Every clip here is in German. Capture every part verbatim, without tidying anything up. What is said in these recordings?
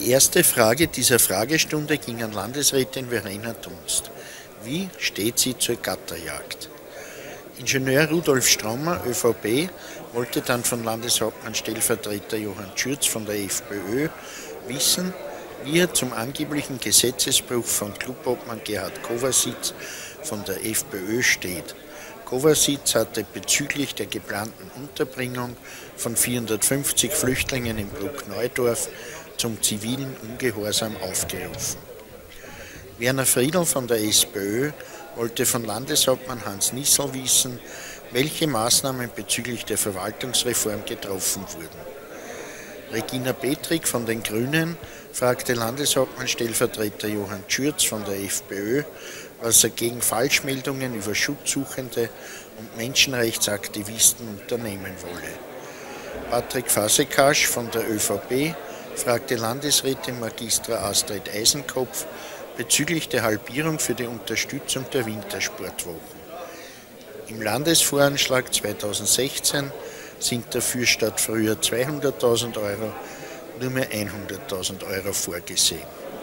Die erste Frage dieser Fragestunde ging an Landesrätin Verena Dunst. Wie steht sie zur Gatterjagd? Ingenieur Rudolf Straumer, ÖVP, wollte dann von Landeshauptmann Stellvertreter Johann Schürz von der FPÖ wissen, wie er zum angeblichen Gesetzesbruch von Clubobmann Gerhard Kovarsitz von der FPÖ steht. Kovarsitz hatte bezüglich der geplanten Unterbringung von vierhundertfünfzig Flüchtlingen in Bruckneudorf zum zivilen Ungehorsam aufgerufen. Werner Friedl von der SPÖ wollte von Landeshauptmann Hans Nissl wissen, welche Maßnahmen bezüglich der Verwaltungsreform getroffen wurden. Regina Petrik von den Grünen fragte Landeshauptmann Stellvertreter Johann Schürz von der FPÖ, was er gegen Falschmeldungen über Schutzsuchende und Menschenrechtsaktivisten unternehmen wolle. Patrick Fasekas von der ÖVP fragte Landesrätin Magistra Astrid Eisenkopf bezüglich der Halbierung für die Unterstützung der Wintersportwochen. Im Landesvoranschlag zweitausendsechzehn sind dafür statt früher zweihunderttausend Euro nur mehr hunderttausend Euro vorgesehen.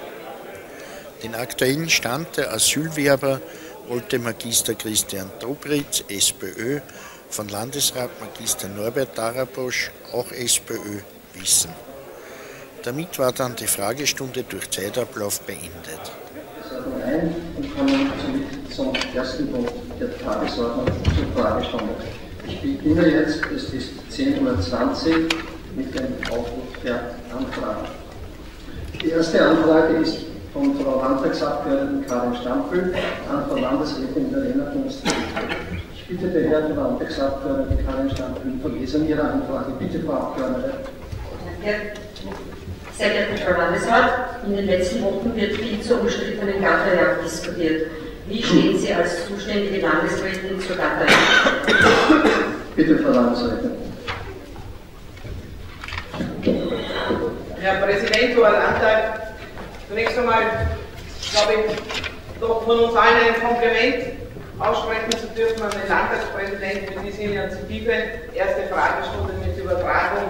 Den aktuellen Stand der Asylwerber wollte Magister Christian Dobritz, SPÖ, von Landesrat Magister Norbert Darabosch, auch SPÖ, wissen. Damit war dann die Fragestunde durch Zeitablauf beendet. Und kommen zum ersten Punkt der Tagesordnung zur Fragestunde. Ich beginne jetzt, es ist zehn Uhr zwanzig, mit dem Aufruf der Anfrage. Die erste Anfrage ist von Frau Landtagsabgeordneten Karin Stampfel an Frau Landesrätin Verena Dunst. Ich bitte die Herren Landtagsabgeordnete Karin Stampfel um Verlesen Ihrer Anfrage. Bitte, Frau Abgeordnete. Danke. Sehr geehrte Frau Landesrat, in den letzten Wochen wird viel zur umstrittenen Gatterjagd diskutiert. Wie stehen Sie als zuständige Landesrätin zur Gatterjagd? Bitte, Frau Landesrätin. Herr Präsident, hoher Landtag, zunächst einmal glaube ich, doch von uns allen ein Kompliment aussprechen zu dürfen an den Landtagspräsidenten für diese Initiative. Erste Fragestunde mit Übertragung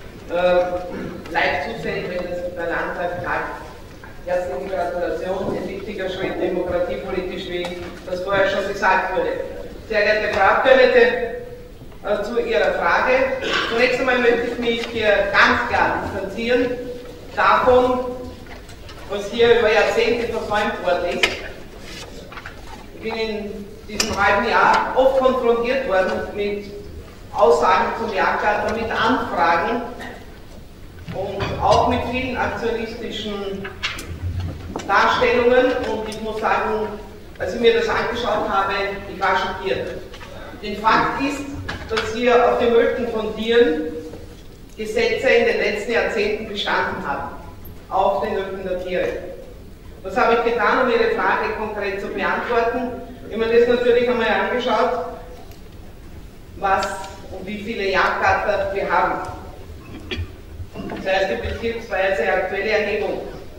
äh, live zusehen, wenn das der Landtag tagt. Herzliche Gratulation, ein wichtiger Schritt demokratiepolitisch, wie das vorher schon gesagt wurde. Sehr geehrte Frau Abgeordnete, äh, zu Ihrer Frage. Zunächst einmal möchte ich mich hier ganz klar distanzieren davon, was hier über Jahrzehnte versäumt worden ist. Ich bin in diesem halben Jahr oft konfrontiert worden mit Aussagen zum Jagdgatter, mit Anfragen und auch mit vielen aktionistischen Darstellungen, und ich muss sagen, als ich mir das angeschaut habe, ich war schockiert. Den Fakt ist, dass hier auf dem Rücken von Tieren Gesetze in den letzten Jahrzehnten bestanden haben, auf den Rücken der Tiere. Was habe ich getan, um Ihre Frage konkret zu beantworten? Ich habe mir das natürlich einmal angeschaut, was und wie viele Jagdgatter wir haben. Das heißt, die bezirksweise aktuelle Erhebung.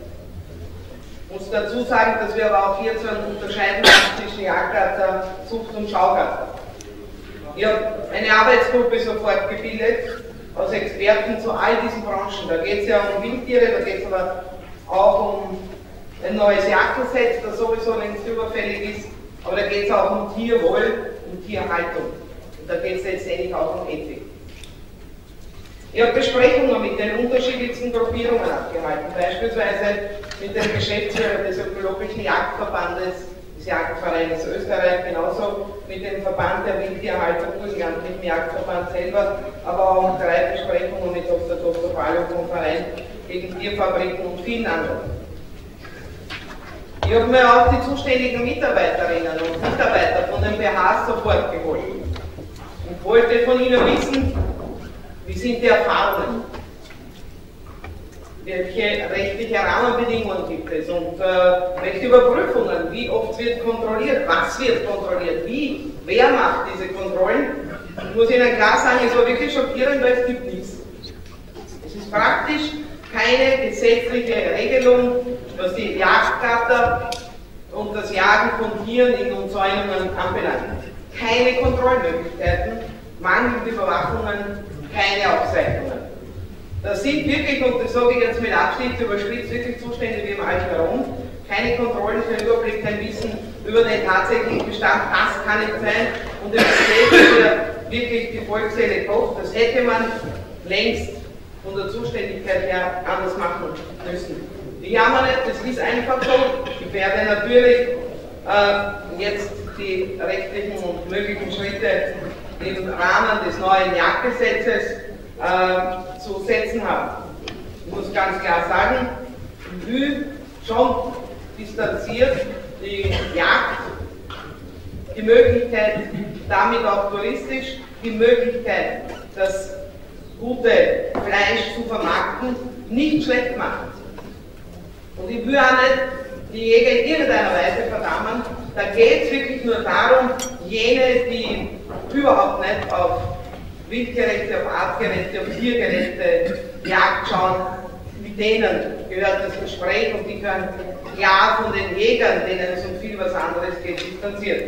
Ich muss dazu sagen, dass wir aber auch hier zu einer Unterscheidung zwischen Jagdgatter, Zucht und Schaugatter. Ich habe eine Arbeitsgruppe sofort gebildet aus Experten zu all diesen Branchen. Da geht es ja um Wildtiere, da geht es aber auch um ein neues Jagdgesetz, das sowieso längst überfällig ist, aber da geht es auch um Tierwohl und Tierhaltung. Und da geht es letztendlich auch um Ethik. Ich habe Besprechungen mit den unterschiedlichsten Gruppierungen abgehalten, beispielsweise mit dem Geschäftsführer des Ökologischen Jagdverbandes, des Jagdvereins Österreich, genauso mit dem Verband der Wildtierhaltung, dem amtlichen Jagdverband selber, aber auch drei Besprechungen mit Doktor Doktor Ballo vom Verein gegen Tierfabriken und vielen anderen. Ich habe mir auch die zuständigen Mitarbeiterinnen und Mitarbeiter von den B Hs sofort geholt und wollte von ihnen wissen, wie sind die Erfahrungen, welche rechtliche Rahmenbedingungen gibt es und äh, welche Überprüfungen, wie oft wird kontrolliert, was wird kontrolliert, wie, wer macht diese Kontrollen. Ich muss Ihnen klar sagen, es war wirklich schockierend, weil es gibt nichts. Es ist praktisch keine gesetzliche Regelung, was die Jagdgatter und das Jagen von Tieren in Umzäunungen anbelangt. Keine Kontrollmöglichkeiten, mangelnde Überwachungen, keine Aufzeichnungen. Das sind wirklich, und das sage ich jetzt mit Absicht überspitzt, wirklich Zustände wie im alten Rom. Keine Kontrollen, kein Überblick, kein Wissen über den tatsächlichen Bestand, das kann nicht sein. Und es steht wirklich die Volksseele kocht. Das hätte man längst von der Zuständigkeit her anders machen müssen. Ich jammer nicht, das ist einfach so. Ich werde natürlich äh, jetzt die rechtlichen und möglichen Schritte im Rahmen des neuen Jagdgesetzes äh, zu setzen haben. Ich muss ganz klar sagen, ich will schon distanziert die Jagd, die Möglichkeit, damit auch touristisch, die Möglichkeit, das gute Fleisch zu vermarkten, nicht schlecht machen. Und ich will auch nicht die Jäger in irgendeiner Weise verdammen. Da geht es wirklich nur darum, jene, die überhaupt nicht auf wildgerechte, auf artgerechte, auf tiergerechte Jagd schauen, mit denen gehört das Gespräch und die können klar von den Jägern, denen es um viel was anderes geht, distanziert.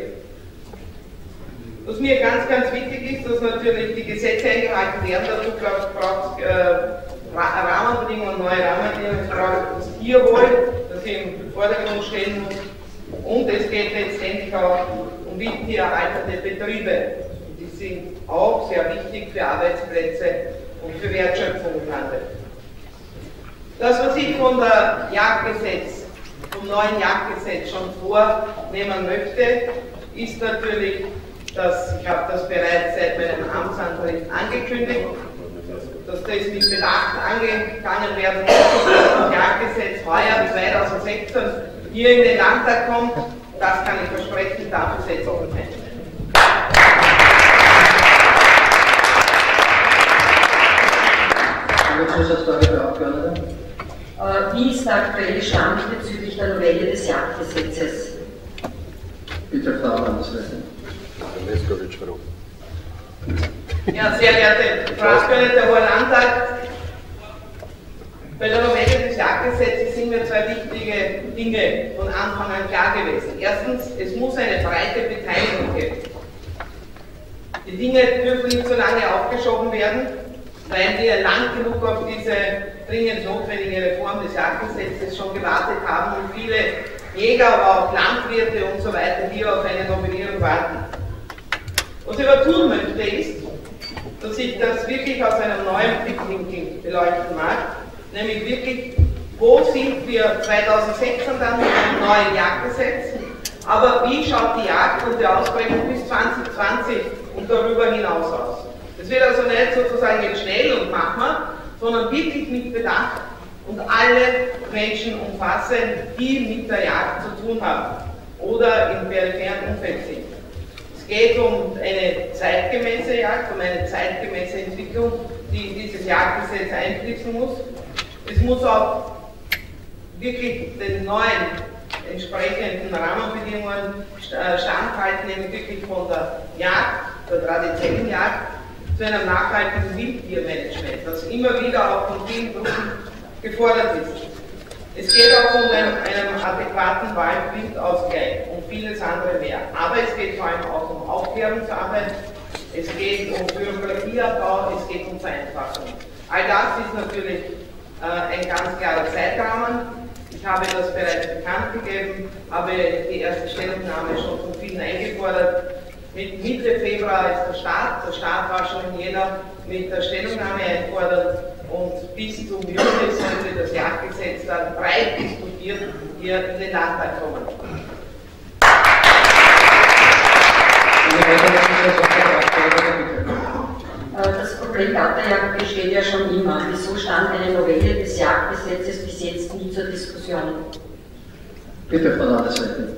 Was mir ganz, ganz wichtig ist, dass natürlich die Gesetze eingehalten werden. Dazu braucht es äh, Rahmenbedingungen, neue Rahmenbedingungen, es braucht das Tierwohl, das im Vordergrund stehen muss. Und es geht letztendlich auch um wildtiererhaltende Betriebe. Die sind auch sehr wichtig für Arbeitsplätze und für Wertschöpfung im Lande. Das, was ich von der Jagdgesetz, vom neuen Jagdgesetz schon vornehmen möchte, ist natürlich, dass, ich habe das bereits seit meinem Amtsantritt angekündigt, dass das mit Bedacht angegangen werden muss, dass das Jagdgesetz heuer zweitausendsechzehn hier in den Landtag kommt. Das kann ich versprechen, dafür setze ich mich ein. Zusatzfrage der Abgeordneten. Wie ist der aktuelle Stand bezüglich der Novelle des Jagdgesetzes? Bitte, Frau Landesrätin. Ja, sehr geehrte Frau Abgeordnete, der Hohe Landtag, bei der Novelle des Jagdgesetzes sind mir zwei wichtige Dinge von Anfang an klar gewesen. Erstens, es muss eine breite Beteiligung geben. Die Dinge dürfen nicht so lange aufgeschoben werden, weil wir lang genug auf diese dringend notwendige Reform des Jagdgesetzes schon gewartet haben und viele Jäger, aber auch Landwirte und so weiter hier auf eine Nominierung warten. Was ich aber tun möchte ist, dass ich das wirklich aus einem neuen Blickwinkel beleuchten mag, nämlich wirklich, wo sind wir zweitausendsechzehn dann mit einem neuen Jagdgesetz, aber wie schaut die Jagd und die Ausbreitung bis zwanzig zwanzig und darüber hinaus aus. Es wird also nicht sozusagen jetzt schnell und machen wir, sondern wirklich mit Bedacht und alle Menschen umfassen, die mit der Jagd zu tun haben oder im peripheren Umfeld sind. Es geht um eine zeitgemäße Jagd, um eine zeitgemäße Entwicklung, die in dieses Jagdgesetz einfließen muss. Es muss auch wirklich den neuen entsprechenden Rahmenbedingungen standhalten, nämlich wirklich von der Jagd, der traditionellen Jagd, zu einem nachhaltigen Wildtiermanagement, das immer wieder auch von vielen Gruppen gefordert ist. Es geht auch um einen, einen adäquaten Wald-Wild-Ausgleich und vieles andere mehr. Aber es geht vor allem auch um Aufklärungsarbeit, es geht um Bürokratieabbau, es geht um Vereinfachung. All das ist natürlich äh, ein ganz klarer Zeitrahmen. Ich habe das bereits bekannt gegeben, habe die erste Stellungnahme schon von vielen eingefordert. Mit Mitte Februar ist der Start. Der Start war schon in Jänner mit der Stellungnahme eingefordert und bis zum Juni sollte das Jagdgesetz dann breit diskutiert hier in den Landtag kommen. Das Problem Gatterjagd besteht ja schon immer. Wieso stand eine Novelle des Jagdgesetzes bis jetzt nie zur Diskussion? Bitte, Frau Landesrätin.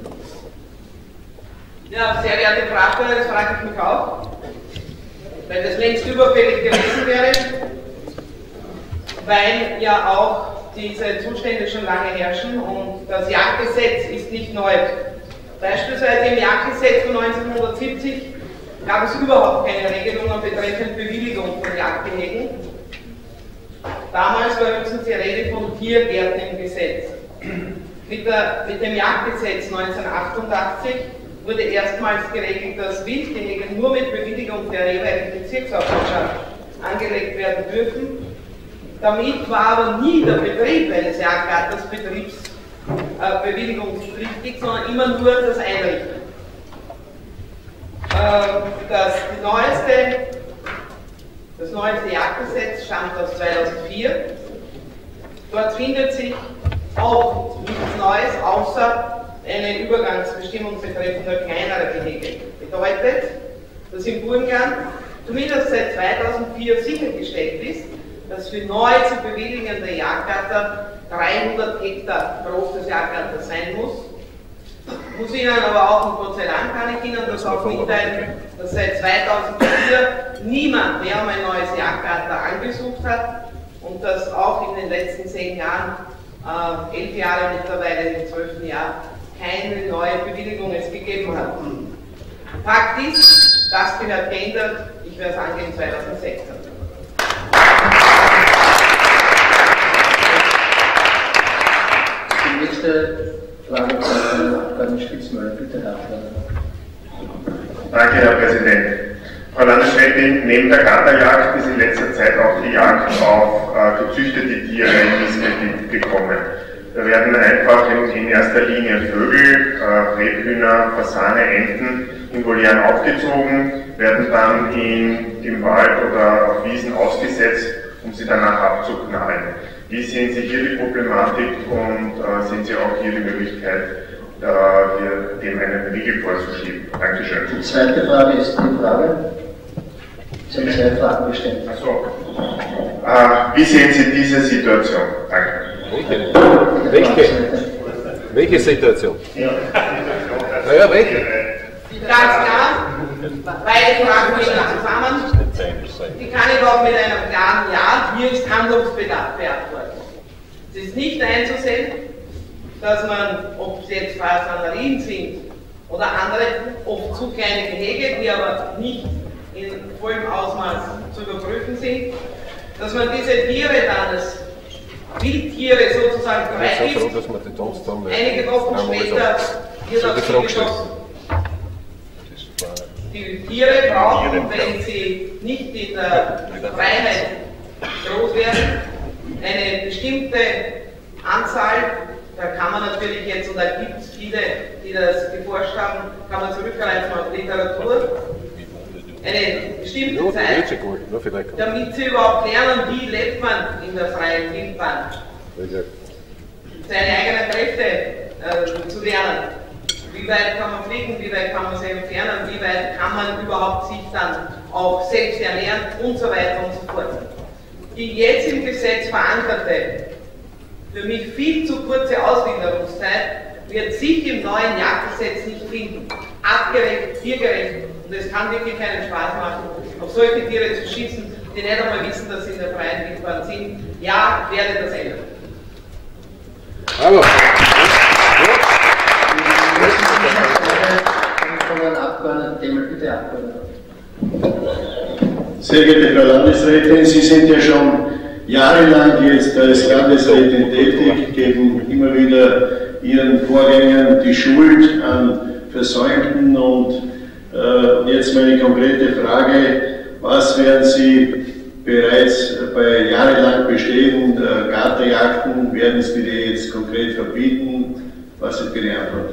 Ja, sehr geehrte Frau Abgeordnete, das frage ich mich auch, weil das längst überfällig gewesen wäre, weil ja auch diese Zustände schon lange herrschen und das Jagdgesetz ist nicht neu. Beispielsweise im Jagdgesetz von neunzehnhundertsiebzig gab es überhaupt keine Regelungen betreffend Bewilligung von Jagdgehegen. Damals war höchstens die Rede von Tiergärten im Gesetz. Mit, der, mit dem Jagdgesetz neunzehnhundertachtundachtzig wurde erstmals geregelt, dass Wildgehege nur mit Bewilligung der jeweiligen Bezirkshauptmannschaft angelegt werden dürfen. Damit war aber nie der Betrieb eines Jagdgatters betriebsbewilligungspflichtig, äh, sondern immer nur das Einrichten. Äh, das, neueste, das neueste Jagdgesetz stammt aus zweitausendvier. Dort findet sich auch nichts Neues, außer eine Übergangsbestimmung betreffend kleinere Gehege. Bedeutet, dass im Burgenland zumindest seit zweitausendvier sichergestellt ist, dass für neu zu bewilligende Jagdgatter dreihundert Hektar groß das Jagdgatter sein muss. Ich muss Ihnen aber auch, und Gott sei Dank kann ich Ihnen das auch mitteilen, dass seit zweitausendvier niemand mehr um ein neues Jagdgatter angesucht hat und dass auch in den letzten zehn Jahren, äh, elf Jahre mittlerweile, im zwölften Jahr, keine neue Bewilligung es gegeben hat. Fakt ist, das gehört geändert, ich werde es angehen zweitausendsechzehn. Die nächste Frage von Abgeordneten Spitzmüller, bitte Herr Abgeordneter. Danke, Herr Präsident. Frau Landesrätin, neben der Gatterjagd ist in letzter Zeit auch die Jagd auf äh, gezüchtete Tiere in Missgebiet gekommen. Da werden einfach in, in erster Linie Vögel, äh, Rebhühner, Fasane, Enten in Volieren aufgezogen, werden dann in, im Wald oder auf Wiesen ausgesetzt, um sie danach abzuknallen. Wie sehen Sie hier die Problematik und äh, sehen Sie auch hier die Möglichkeit, äh, hier dem einen Riegel vorzuschieben? Dankeschön. Die zweite Frage ist die Frage. Sie haben zwei Fragen gestellt. Ach so. Äh, wie sehen Sie diese Situation? Danke. Welche? Welche? Welche Situation? Ja. Naja, welche? Ganz klar, beide Fragen hängen zusammen. Die kann ich auch mit einem klaren Ja, hier ist Handlungsbedarf beantworten. Es ist nicht einzusehen, dass man, ob es jetzt Fasanarien sind oder andere, oft zu kleine Gehege, die aber nicht in vollem Ausmaß zu überprüfen sind, dass man diese Tiere dann als Wildtiere sozusagen freigibt. Einige Wochen später wird auf sie geschossen. Die Tiere brauchen, wenn sie nicht in der Freiheit groß werden, eine bestimmte Anzahl. Da kann man natürlich jetzt, und da gibt es viele, die das geforscht haben, kann man zurückgreifen auf Literatur, eine bestimmte Zeit, damit sie überhaupt lernen, wie lebt man in der freien Wildbahn. Seine eigenen Kräfte äh, zu lernen. Wie weit kann man fliegen, wie weit kann man sich entfernen, wie weit kann man überhaupt sich dann auch selbst ernähren und so weiter und so fort. Die jetzt im Gesetz verankerte, für mich viel zu kurze Auswilderungszeit wird sich im neuen Jagdgesetz nicht finden. Abgerecht, tiergerecht. Und es kann wirklich keinen Spaß machen, auf solche Tiere zu schießen, die nicht einmal wissen, dass sie in der freien Wildbahn sind. Ja, werde das ändern. Bravo. Sehr geehrte Frau Landesrätin, Sie sind ja schon jahrelang jetzt als Landesrätin tätig, geben immer wieder Ihren Vorgängern die Schuld an Versäumten und äh, jetzt meine konkrete Frage, was werden Sie bereits bei jahrelang bestehenden äh, Gatterjagden, werden Sie die jetzt konkret verbieten? Was ist Ihre Antwort?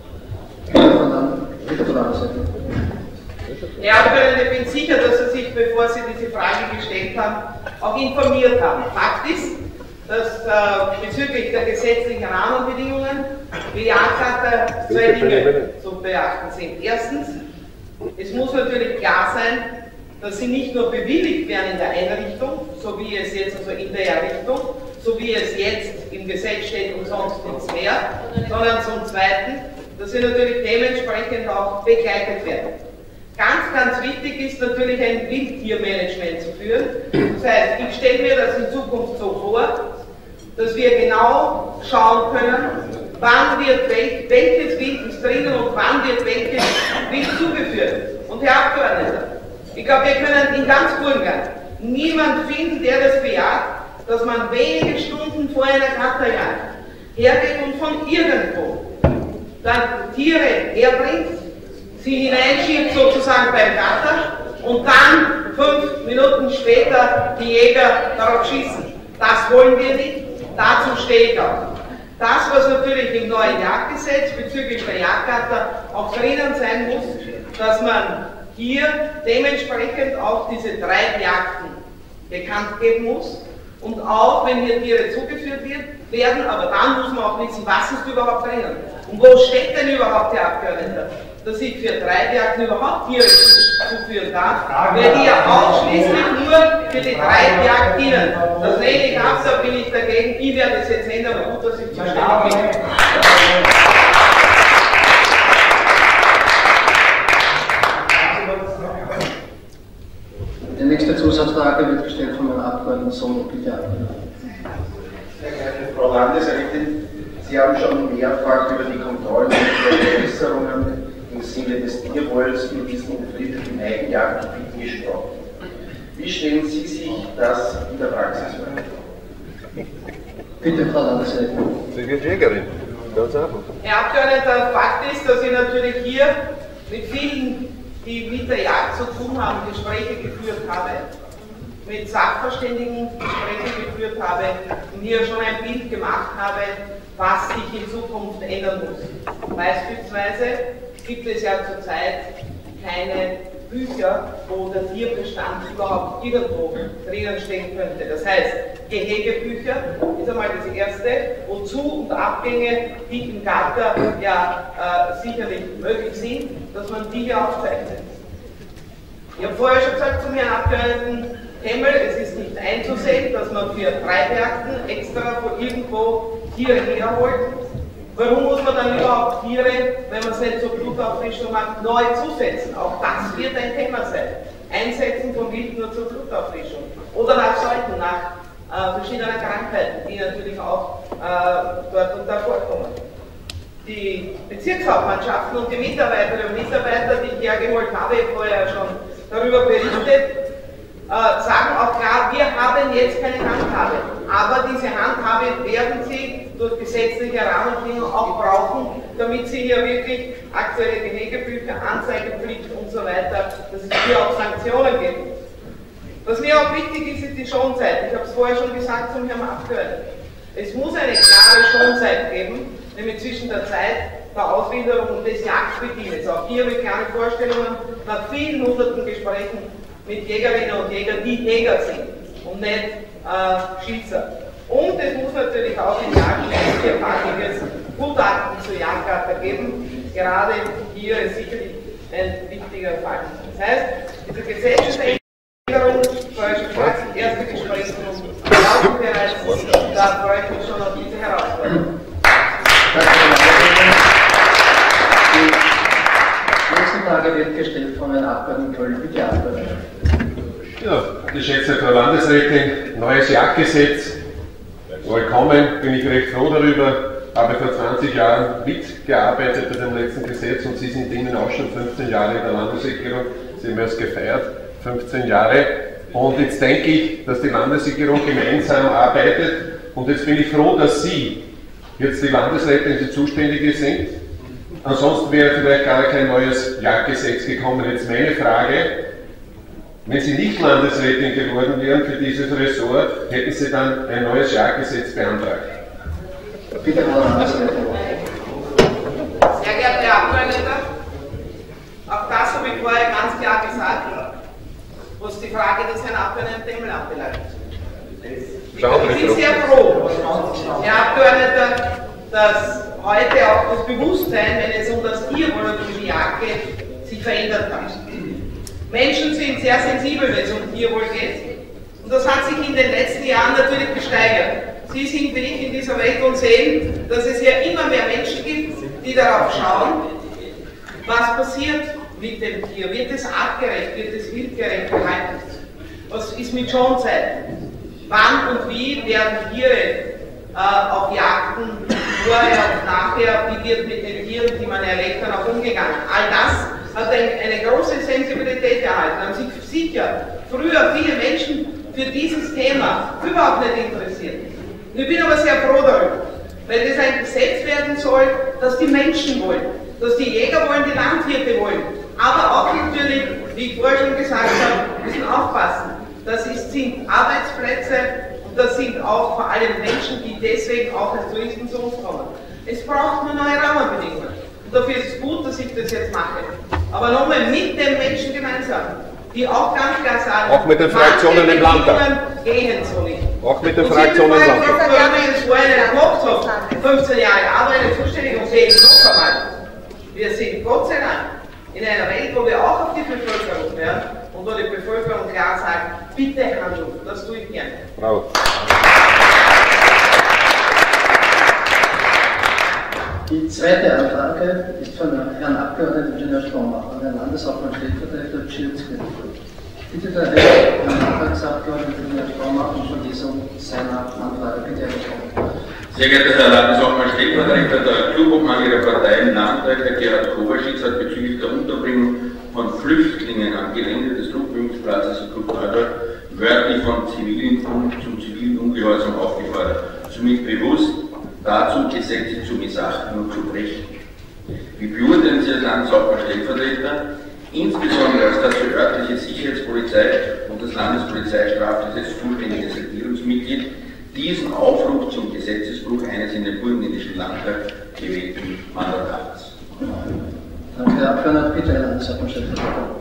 Ja, aber ich bin sicher, dass Sie sich, bevor Sie diese Frage gestellt haben, auch informiert haben. Fakt ist, dass äh, bezüglich der gesetzlichen Rahmenbedingungen wie die Jagdgatter zwei Dinge zu beachten sind. Erstens, es muss natürlich klar sein, dass sie nicht nur bewilligt werden in der Einrichtung, so wie es jetzt also in der Errichtung, so wie es jetzt im Gesetz steht und sonst nichts mehr, sondern zum Zweiten, dass sie natürlich dementsprechend auch begleitet werden. Ganz, ganz wichtig ist natürlich ein Wildtiermanagement zu führen. Das heißt, ich stelle mir das in Zukunft so vor, dass wir genau schauen können, wann wird welch, welches Wild ist drinnen und wann wird welches Wild zugeführt. Und Herr Abgeordneter, ich glaube, wir können in ganz Burgenland niemand finden, der das bejaht, dass man wenige Stunden vor einer Gatterjagd hergeht und von irgendwo dann Tiere herbringt, sie hineinschiebt sozusagen beim Gatter und dann fünf Minuten später die Jäger darauf schießen. Das wollen wir nicht, dazu stehe ich auch. Das, was natürlich im neuen Jagdgesetz bezüglich der Jagdgatter auch drinnen sein muss, dass man hier dementsprechend auch diese Treibjagden bekannt geben muss und auch, wenn hier Tiere zugeführt werden, aber dann muss man auch wissen, was ist überhaupt drinnen und wo steht denn überhaupt der Abgeordnete, dass ich für Treibjagden überhaupt Tiere zuführen darf, weil die ja ausschließlich nur für die Treibjagd dienen. Das lehne ich ab, da bin ich dagegen, ich werde es jetzt ändern, aber gut, dass ich zuständig bin. Die nächste Zusatzfrage wird gestellt von Herrn Abgeordneten Sommer, bitte abgeben. Sehr geehrte Frau Landesrätin, Sie haben schon mehrfach über die Kontrollen und Verbesserungen im Sinne des Tierwohls in diesen umstrittenen Eigenjagdgebieten gesprochen. Wie stellen Sie sich das in der Praxis vor? Bitte, Frau Landesrätin. Sie wird Jägerin, ganz einfach. Herr Abgeordneter, Fakt ist, dass ich natürlich hier mit vielen, die mit der Jagd zu tun haben, Gespräche geführt habe, mit Sachverständigen Gespräche geführt habe und hier schon ein Bild gemacht habe, was sich in Zukunft ändern muss. Beispielsweise gibt es ja zurzeit keine Bücher, wo der Tierbestand überhaupt irgendwo drinnen stehen könnte. Das heißt, Gehegebücher ist einmal das Erste, wo Zu- und Abgänge, die im Gatter ja äh, sicherlich möglich sind, dass man die hier aufzeichnet. Ich habe vorher schon gesagt zum Herrn Abgeordneten Hemmel, es ist nicht einzusehen, dass man für Treibjagden extra von irgendwo Tiere herholt. Warum muss man dann überhaupt Tiere, wenn man es nicht zur Blutauffrischung macht, neu zusetzen? Auch das wird ein Thema sein. Einsetzen von Wild nur zur Blutauffrischung. Oder nach Seuchen, nach äh, verschiedenen Krankheiten, die natürlich auch äh, dort und da vorkommen. Die Bezirkshauptmannschaften und die Mitarbeiterinnen und Mitarbeiter, die ich hergeholt habe, ich habe vorher schon darüber berichtet, Äh, sagen auch klar, wir haben jetzt keine Handhabe, aber diese Handhabe werden Sie durch gesetzliche Rahmenbedingungen auch brauchen, damit Sie hier wirklich aktuelle Gehegebücher, Anzeigepflicht und so weiter, dass es hier auch Sanktionen gibt. Was mir auch wichtig ist, ist die Schonzeit. Ich habe es vorher schon gesagt zum Herrn Abgeordneten. Es muss eine klare Schonzeit geben, nämlich zwischen der Zeit der Auswilderung und des Jagdbeginnes. Auch hier habe ich kleine Vorstellungen nach vielen hunderten Gesprächen mit Jägerinnen und Jägern, die Jäger sind und nicht äh, Schießer. Und es muss natürlich auch im Jagdgesetz ein fachliches Gutachten zur Jagdgatter geben. Gerade hier ist sicherlich ein wichtiger Fall. Das heißt, diese Gesetzesänderung, vorher schon gesagt, die erste Gesprächsrunde laufen bereits, da freue ich mich schon auf diese Herausforderung. Die nächste Frage wird gestellt von Herrn Abgeordneten Köln, bitte Abgeordneten. Ja, geschätzte Frau Landesrätin, neues Jagdgesetz, willkommen, bin ich recht froh darüber, habe vor zwanzig Jahren mitgearbeitet bei dem letzten Gesetz und Sie sind Ihnen auch schon fünfzehn Jahre in der Landesregierung, Sie haben es gefeiert, fünfzehn Jahre, und jetzt denke ich, dass die Landesregierung gemeinsam arbeitet und jetzt bin ich froh, dass Sie jetzt die Landesrätin, die Zuständige sind, ansonsten wäre vielleicht gar kein neues Jagdgesetz gekommen. Jetzt meine Frage: Wenn Sie nicht Landesrätin geworden wären für dieses Ressort, hätten Sie dann ein neues Jagdgesetz beantragt? Bitte, Frau Landesrätin. Sehr geehrter Herr Abgeordneter, auch das habe ich vorher ganz klar gesagt, was die Frage des Herrn Abgeordneten Temmel anbelangt. Ich bin sehr froh, Herr Abgeordneter, dass heute auch das Bewusstsein, wenn es um das Tierwohl und um die Jagd geht, sich verändert hat. Menschen sind sehr sensibel, wenn es um Tierwohl geht, und das hat sich in den letzten Jahren natürlich gesteigert. Sie sind wie ich in dieser Welt und sehen, dass es hier immer mehr Menschen gibt, die darauf schauen, was passiert mit dem Tier. Wird es artgerecht, wird es wildgerecht gehalten? Was ist mit Schonzeit? Wann und wie werden Tiere äh, auf Jagden vorher und nachher, wie wird mit den Tieren, die man erlegt hat, auch umgegangen? All das hat ein, eine große Sensibilität erhalten. Haben sich sicher früher viele Menschen für dieses Thema überhaupt nicht interessiert. Ich bin aber sehr froh darüber, weil das ein Gesetz werden soll, das die Menschen wollen, dass die Jäger wollen, die Landwirte wollen, aber auch natürlich, wie ich vorher schon gesagt habe, müssen aufpassen. Das ist, sind Arbeitsplätze und das sind auch auch als Touristen zu uns kommen. Es braucht nur neue Rahmenbedingungen. Und dafür ist es gut, dass ich das jetzt mache. Aber nochmal mit den Menschen gemeinsam, die auch ganz klar sagen, auch mit den Fraktionen im Landtag. Gehen so nicht. Auch mit den Fraktionen im Landtag. Wenn wir jetzt vorher nicht gemacht haben, fünfzehn Jahre Arbeit zuständig und sehen noch einmal. Wir sind Gott sei Dank in einer Welt, wo wir auch auf die Bevölkerung hören und wo die Bevölkerung klar sagt, bitte handeln, das tue ich gerne. Bravo. Die zweite Anfrage ist von Herrn Abgeordneten Ingenieur Stromach an Herrn Landeshauptmann Stellvertreter Pschilzke. Bitte der Herr Landtagsabgeordnete Ingenieur Stromach um zur Lesung seiner Anfrage. Bitte, Herr Stromach. Sehr geehrter Herr Landeshauptmann Stellvertreter, der Clubobmann Ihrer Partei im Landtag, Herr Gerhard Kovaschitz, hat bezüglich der Unterbringung von Flüchtlingen am Gelände des Flugübungsplatzes in Klubnadel wörtlich von zivilen zum zivilen Ungehorsam aufgefordert, somit bewusst dazu, Gesetze zu missachten und zu brechen. Wie beurteilen Sie als Landeshauptmann Stellvertreter, insbesondere als das für örtliche Sicherheitspolizei und das Landespolizeistrafgesetz zuständiges Regierungsmitglied, diesen Aufruf zum Gesetzesbruch eines in den burgenländischen Landtag gewählten Mandatars? Danke, Herr Abgeordneter. Bitte, Herr Landeshauptmann Stellvertreter.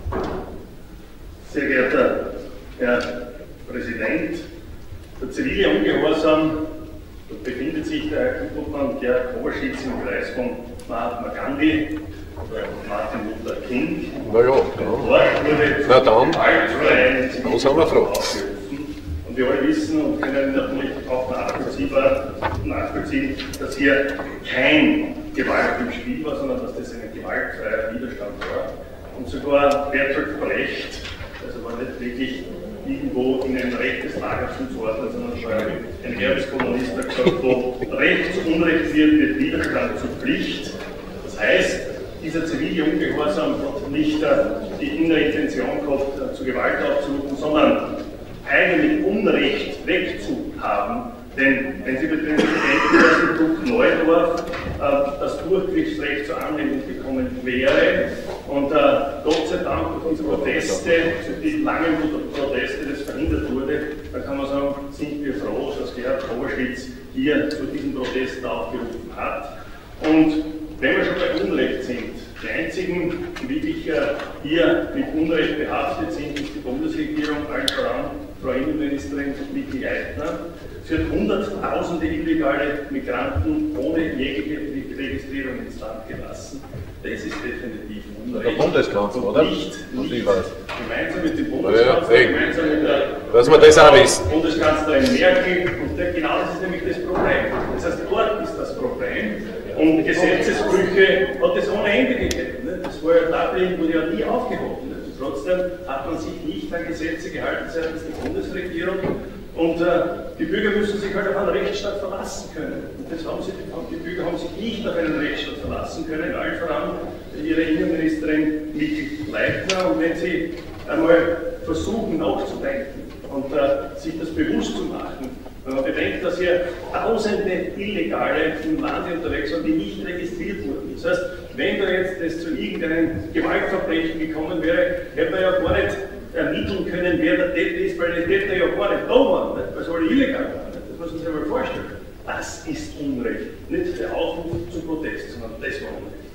Sehr geehrter Herr Präsident, der zivile Ungehorsam, da befindet sich der Clubobmann Gerhard Kovaschitz im Kreis von Mahatma Gandhi oder Martin Luther King. Na ja, na dann, dann sind wir froh. Und wir alle wissen und können natürlich auch nachvollziehen, dass hier kein Gewalt im Spiel war, sondern dass das ein gewaltfreier Widerstand war. Und sogar Bertolt Brecht, also war nicht wirklich irgendwo in ein rechtes Lager zuzuordnen, sondern schon ein Erbeskommunist, der gesagt, wo Recht zu Unrecht wird, wird Widerstand zur Pflicht. Das heißt, dieser zivile Ungehorsam hat nicht äh, die innere Intention gehabt, äh, zu Gewalt aufzurufen, sondern eigentlich Unrecht wegzuhaben. Denn wenn Sie bedenken, dass in Bruck Neudorf äh, das Durchgriffsrecht zur Anwendung gekommen wäre und äh, Gott sei Dank durch unsere Proteste, durch die langen Proteste, das verhindert wurde, dann kann man sagen, sind wir froh, dass Gerhard Kovaschitz hier zu diesen Protesten aufgerufen hat. Und wenn wir schon bei Unrecht sind, die einzigen, die wirklich äh, hier mit Unrecht behaftet sind, ist die Bundesregierung, allen voran Frau Innenministerin Miki Leitner. Sie hat hunderttausende illegale Migranten ohne jegliche Registrierung ins Land gelassen. Das ist definitiv Unrecht. Der Bundeskanzler, oder? Nicht, nicht gemeinsam mit dem Ja, Bundeskanzler, ja, gemeinsam mit der dass wir das auch wissen. Bundeskanzlerin Merkel. Und der, genau das ist nämlich das Problem. Das heißt, dort ist das Problem. Und Gesetzesbrüche hat es ohne Ende gegeben. Ne? Das war ja Dublin, wurde ja nie aufgehoben. Ne? Trotzdem hat man sich nicht an Gesetze gehalten seitens der Bundesregierung. Und äh, die Bürger müssen sich halt auf einen Rechtsstaat verlassen können. Und das haben sie, die Bürger haben sich nicht auf einen Rechtsstaat verlassen können, allen voran ihre Innenministerin Miki Leitner. Und wenn sie einmal versuchen nachzudenken und äh, sich das bewusst zu machen, wenn man bedenkt, dass hier tausende Illegale im Lande unterwegs sind, die nicht registriert wurden. Das heißt, wenn da jetzt das zu irgendeinem Gewaltverbrechen gekommen wäre, hätte man ja gar nicht ermitteln können, wer der Täter ist, weil die Täter ja gar nicht da waren, nicht? Weil sie alle illegal waren. Nicht? Das muss man sich einmal vorstellen. Das ist Unrecht. Nicht der Aufruf zum Protest, sondern das war Unrecht.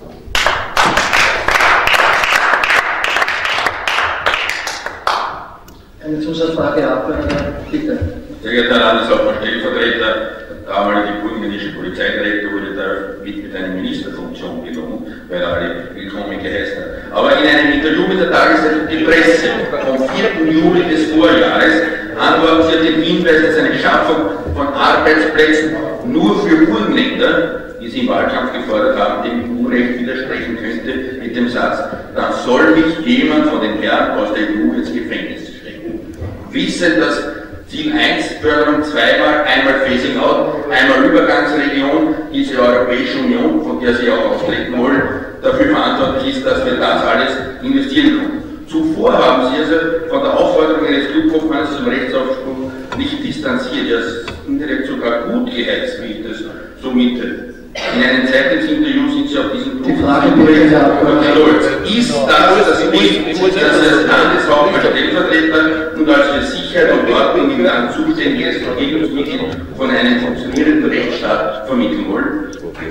Eine Zusatzfrage ab, bitte. Sehr geehrter Herr Landeshauptmann Stellvertreter, der damalige burgenländische Polizeidirektor wurde damit mit einer Ministerfunktion belohnt, weil er alle willkommen geheißen hat. Aber in einem Interview mit der Tageszeitung Die Presse vom vierten Juli des Vorjahres antwortet sie den Hinweis, dass eine Schaffung von Arbeitsplätzen nur für Burgenländer, wie sie im Wahlkampf gefordert haben, dem Unrecht widersprechen könnte, mit dem Satz, dann soll mich jemand von den Herren aus der E U ins Gefängnis stecken. Wissen, dass Ziel eins, Förderung zweimal, einmal Phasing Out, einmal Übergangsregion, diese Europäische Union, von der Sie auch auftreten wollen, dafür verantwortlich ist, dass wir das alles investieren können. Zuvor haben Sie also von der Aufforderung eines Clubobmanns zum Rechtsaufspruch nicht distanziert, er ist indirekt sogar gut geheizt, wie ich das so mitteilte. In einem Zeitungsinterview sind Sie auf diesem Punkt stolz. Ist das das Bild, das als Landeshauptmann Stellvertreter und als für Sicherheit und Ordnung im Burgenland zuständiges Vergebungsmittel von einem funktionierenden Rechtsstaat vermitteln wollen?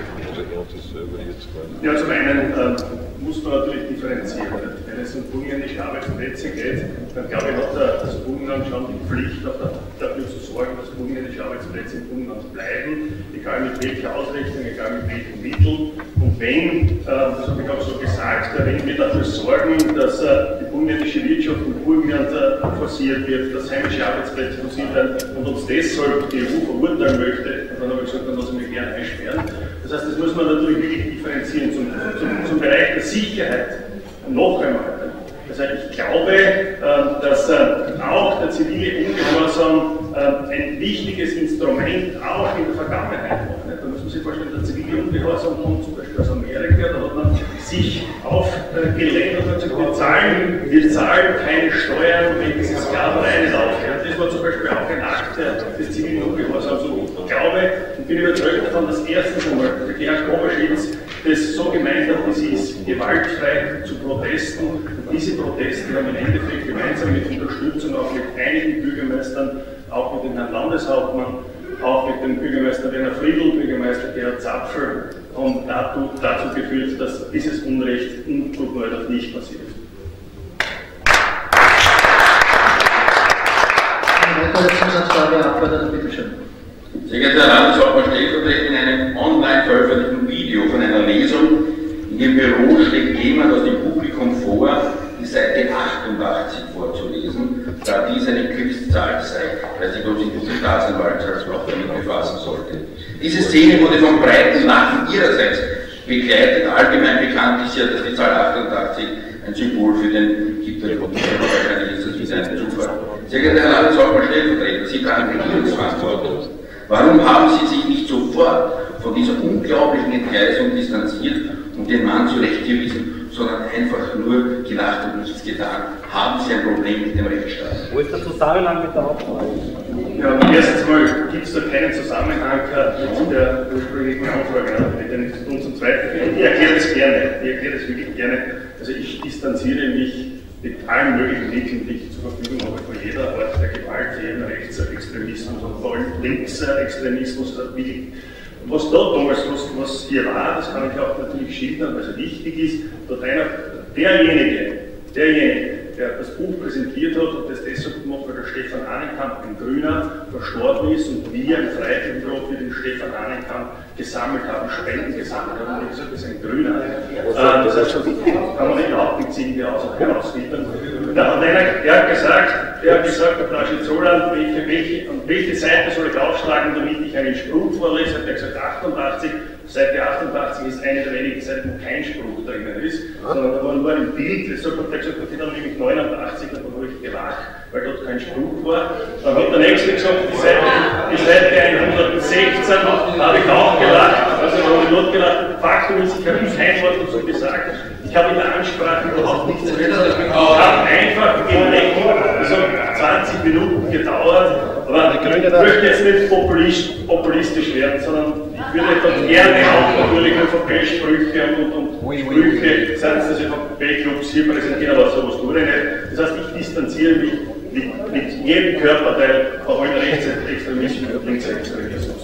Ja, zum einen äh, muss man natürlich differenzieren. Wenn es um burgenländische Arbeitsplätze geht, dann glaube ich, hat das Burgenland schon die Pflicht, dafür zu sorgen, dass burgenländische Arbeitsplätze im Burgenland bleiben, egal mit welcher Ausrichtung, egal mit welchen Mitteln. Und wenn, äh, das habe ich auch so gesagt, wenn wir dafür sorgen, dass äh, die burgenländische Wirtschaft im Burgenland äh, forciert wird, dass heimische Arbeitsplätze forciert werden und uns deshalb die E U verurteilen möchte, dann habe ich gesagt, dann lassen wir gerne einsperren. Das heißt, das muss man natürlich wirklich differenzieren. Zum, zum, zum Bereich der Sicherheit noch einmal. Also ich glaube, äh, dass äh, auch der zivile Ungehorsam äh, ein wichtiges Instrument auch in der Vergangenheit war. Da muss man sich vorstellen, der zivile Ungehorsam kommt zum Beispiel aus Amerika, da hat man sich aufgelehnt und hat gesagt, wir zahlen, wir zahlen keine Steuern, wenn diese Sklaverei nicht aufhört. Das war zum Beispiel auch ein Akt des zivilen Ungehorsams. Und ich glaube und bin überzeugt davon, dass erstens einmal der Gerhard Kovaschitz das so gemeint hat, das ist gewaltfrei zu Protesten. Und diese Proteste haben im Endeffekt gemeinsam mit Unterstützung auch mit einigen Bürgermeistern, auch mit dem Herrn Landeshauptmann, auch mit dem Bürgermeister Werner Friedl, Bürgermeister Gerhard Zapfel, haben dazu, dazu geführt, dass dieses Unrecht in Burgneudorf nicht passiert ist. Eine weitere Zusatzfrage, Abgeordneter, bitte schön. Sehr geehrter Herr Landeshauptmann, stellvertretend in einem online veröffentlichten Video von einer Lesung in Ihrem Büro schlägt jemand aus dem Publikum vor, die Seite achtundachtzig vorzulesen, da dies eine Glückszahl sei, weil sie bloß in die Staatsanwaltschaft damit befassen sollte. Diese Szene wurde vom breiten Lachen ihrerseits begleitet. Allgemein bekannt ist ja, dass die Zahl achtundachtzig ein Symbol für den Hitlerjuden ist. Wahrscheinlich ist das wieder ein Zufall. Sehr geehrter Herr Landeshauptmann, Stellvertreter, Sie tragen Regierungsverantwortung. Warum haben Sie sich nicht sofort von dieser unglaublichen Entgleisung distanziert und den Mann zurechtgewiesen, sondern einfach nur gelacht und nichts getan? Haben Sie ein Problem mit dem Rechtsstaat? Wo ist der Zusammenhang mit der Hauptfrage? Ja, erstens mal gibt es da keinen Zusammenhang mit der ursprünglichen Anfrage, mit den Instituten zum Zweiten. Ich erkläre das gerne, ich erkläre das wirklich gerne. Also ich distanziere mich mit allen möglichen Mitteln, die ich zur Verfügung habe, von jeder Art der Gewalt, jeden Rechtsextremismus und vor allem Linksextremismus. Was da damals, was, was hier war, das kann ich auch natürlich schildern, weil es wichtig ist, dort einer, derjenige, derjenige, der das Buch präsentiert hat und das deshalb gemacht, weil der Stefan Annenkamp, ein Grüner, verstorben ist und wir ein Freiheitsbrot für den Stefan Annenkamp gesammelt haben, Spenden gesammelt haben. Und ich gesagt, das ist ein Grüner. Äh, das heißt, kann man nicht auch beziehen, die herausfiltern. Da hat einer, der hat gesagt, der hat gesagt, der Plaschitzola, welche, welche, an welche Seite soll ich aufschlagen, damit ich einen Spruch vorlese? Hat er gesagt, achtundachtzig. Seite achtundachtzig ist eine der wenigen Seiten, wo kein Spruch drinnen ist, sondern da war nur ein Bild. Deshalb hat er gesagt, okay, dann nehme ich neunundachtzig, dann habe ich gelacht, weil dort kein Spruch war. Dann hat der Nächste gesagt, die Seite, die Seite hundertsechzehn habe ich auch gelacht, also ich habe dort gelacht. Faktum ist, ich habe kein Wort dazu gesagt. Ich habe in der Ansprache überhaupt nichts verändert. Ich habe einfach gelächelt. Das hat zwanzig Minuten gedauert. Aber ich möchte jetzt nicht populist, populistisch werden, sondern ich würde dann gerne auch natürlich ÖVP-Sprüche und, und, und Sprüche seitens des ÖVP-Clubs hier präsentieren, aber sowas tue ich nicht. Das heißt, ich distanziere mich mit, mit jedem Körperteil von allen Rechtsextremismus und Linksextremismus.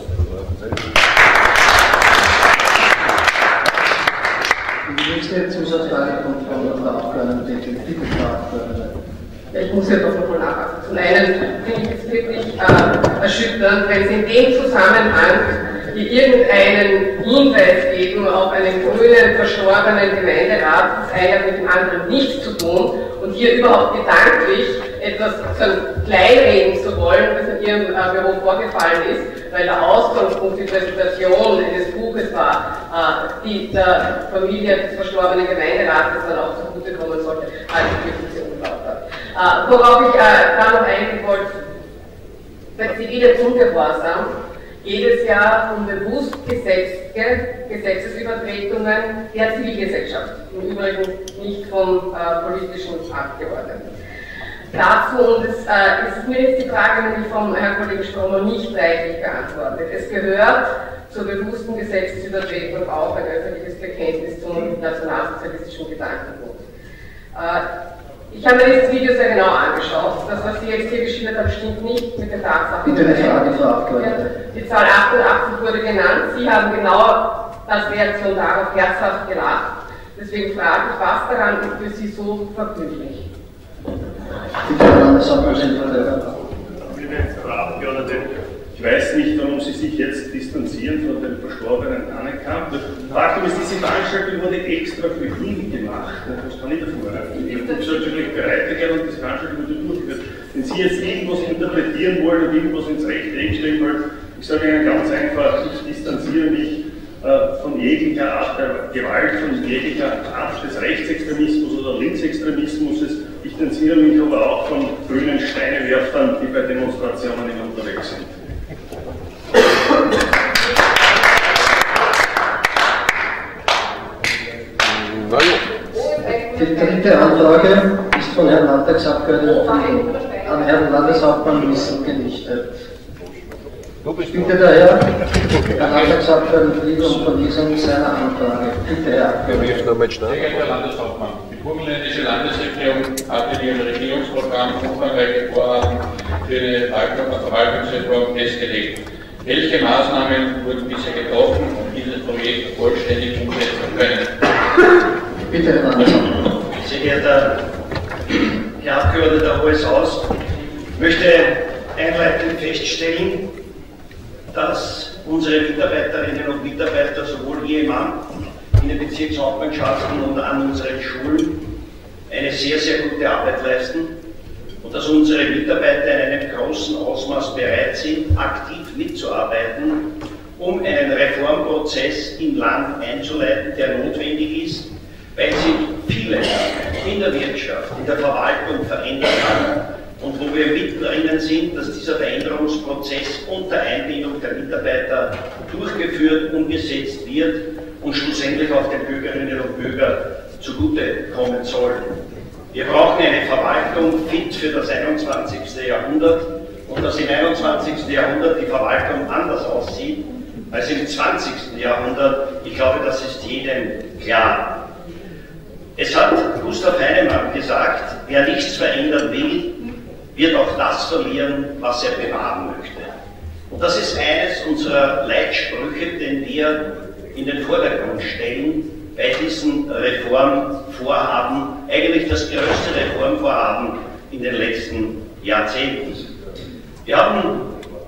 Die nächste Zusatzfrage kommt von der Abgeordneten Detlev. Bitte, Frau Abgeordnete. Ja, ich muss ja doch nochmal nachhaken. Zum einen finde ich es wirklich äh, erschütternd, wenn Sie in dem Zusammenhang hier irgendeinen Hinweis geben auf einen grünen, verstorbenen Gemeinderat, das eine hat mit dem anderen nichts zu tun und hier überhaupt gedanklich etwas kleinreden zu wollen, das in Ihrem äh, Büro vorgefallen ist, weil der Ausgangspunkt, die Präsentation eines Buches war, äh, die der Familie des verstorbenen Gemeinderates dann auch zugutekommen sollte, halte ich wirklich sehr unlauter. Äh, worauf ich äh, da noch eingehen wollte, bei zivilem Ungehorsam geht es ja um bewusst gesetzte Gesetzesübertretungen der Zivilgesellschaft, im Übrigen nicht von äh, politischen Abgeordneten. Dazu, und es äh, ist mir jetzt die Frage nämlich vom Herrn Kollegen Stromer nicht reichlich beantwortet. Es gehört zur bewussten Gesetzesübertretung auch ein öffentliches Bekenntnis zum nationalsozialistischen Gedankengut. Äh, Ich habe mir dieses Video sehr genau angeschaut. Das, was Sie jetzt hier geschildert haben, stimmt nicht mit der Tatsache. Bitte eine Frage, Frau Abgeordnete. Die Zahl achtundachtzig wurde genannt. Sie haben genau als Reaktion darauf herzhaft gelacht. Deswegen frage ich, was daran ist für Sie so vergnüglich? Bitte, Herr Landeshauptmann. Liebe Frau Abgeordnete, ich weiß nicht, warum Sie sich jetzt distanzieren von dem verstorbenen Annenkamp. Faktum ist, diese Veranstaltung wurde extra für ihn gemacht. Das kann ich davon veröffentlichen. Ich habe natürlich bereit erklärt und diese Veranstaltung wurde durchgeführt. Wenn Sie jetzt irgendwas interpretieren wollen und irgendwas ins Recht stellen wollen, ich sage Ihnen ganz einfach, ich distanziere mich äh, von jeglicher Art der Gewalt, von jeglicher Art des Rechtsextremismus oder Linksextremismus. Ich distanziere mich aber auch von grünen Steinewerfern, die bei Demonstrationen immer unterwegs sind. Die dritte Anfrage ist von Herrn Landtagsabgeordneten an Herrn Landeshauptmann Wissel gerichtet. Bitte daher, Herr Landtagsabgeordneter Liebe um Verlesung seiner Anfrage. Bitte, Herr Abgeordneter. Sehr geehrter Herr Landeshauptmann, die burgenländische Landesregierung hat in ihrem Regierungsprogramm umfangreiche Vorhaben für eine Verwaltungsreform festgelegt. Welche Maßnahmen wurden bisher getroffen, um dieses Projekt vollständig umsetzen zu können? Bitte, Herr Landeshauptmann. Sehr geehrter Herr Abgeordneter Hohes Haus, ich möchte einleitend feststellen, dass unsere Mitarbeiterinnen und Mitarbeiter sowohl hier im Amt, in den Bezirkshauptmannschaften und an unseren Schulen eine sehr, sehr gute Arbeit leisten und dass unsere Mitarbeiter in einem großen Ausmaß bereit sind, aktiv mitzuarbeiten, um einen Reformprozess im Land einzuleiten, der notwendig ist, weil sich vieles in der Wirtschaft, in der Verwaltung verändert hat und wo wir mittendrin sind, dass dieser Veränderungsprozess unter Einbindung der Mitarbeiter durchgeführt, umgesetzt wird und schlussendlich auch den Bürgerinnen und Bürgern zugutekommen soll. Wir brauchen eine Verwaltung fit für das einundzwanzigste Jahrhundert und dass im einundzwanzigsten Jahrhundert die Verwaltung anders aussieht als im zwanzigsten Jahrhundert. Ich glaube, das ist jedem klar. Es hat Gustav Heinemann gesagt, wer nichts verändern will, wird auch das verlieren, was er bewahren möchte. Und das ist eines unserer Leitsprüche, den wir in den Vordergrund stellen bei diesen Reformvorhaben, eigentlich das größte Reformvorhaben in den letzten Jahrzehnten. Wir haben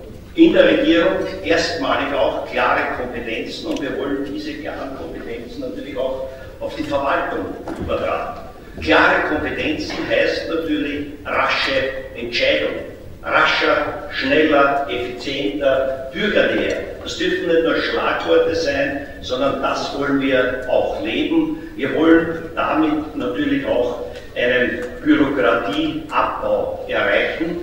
in der Regierung erstmalig auch klare Kompetenzen und wir wollen diese klaren Kompetenzen natürlich auch auf die Verwaltung übertragen. Klare Kompetenzen heißt natürlich rasche Entscheidung. Rascher, schneller, effizienter, bürgernäher. Das dürfen nicht nur Schlagworte sein, sondern das wollen wir auch leben. Wir wollen damit natürlich auch einen Bürokratieabbau erreichen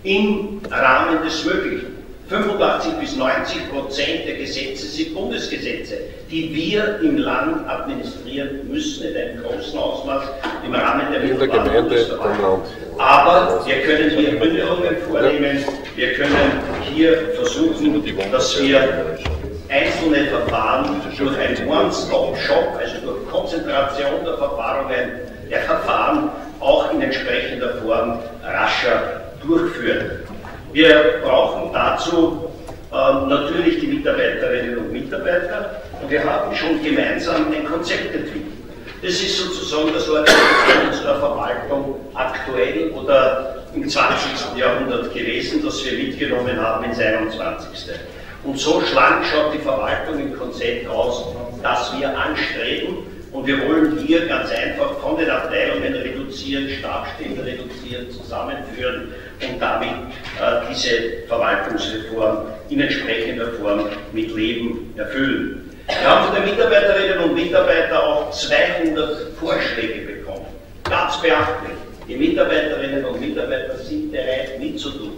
im Rahmen des Möglichen. fünfundachtzig bis neunzig Prozent der Gesetze sind Bundesgesetze, die wir im Land administrieren müssen in einem großen Ausmaß im Rahmen der Mittelverwaltung. Aber wir können hier Änderungen vornehmen, wir können hier versuchen, dass wir einzelne Verfahren durch ein One-Stop-Shop, also durch Konzentration der Verfahrungen, der Verfahren auch in entsprechender Form rascher durchführen. Wir brauchen dazu äh, natürlich die Mitarbeiterinnen und Mitarbeiter und wir haben schon gemeinsam ein Konzept entwickelt. Das ist sozusagen das Organisation unserer Verwaltung aktuell oder im zwanzigsten Jahrhundert gewesen, das wir mitgenommen haben ins einundzwanzigste Und so schlank schaut die Verwaltung im Konzept aus, das wir anstreben. Und wir wollen hier ganz einfach von den Abteilungen reduzieren, Stabsstellen reduzieren, zusammenführen und damit äh, diese Verwaltungsreform in entsprechender Form mit Leben erfüllen. Wir haben von den Mitarbeiterinnen und Mitarbeitern auch zweihundert Vorschläge bekommen. Ganz beachtlich, die Mitarbeiterinnen und Mitarbeiter sind bereit mitzutun.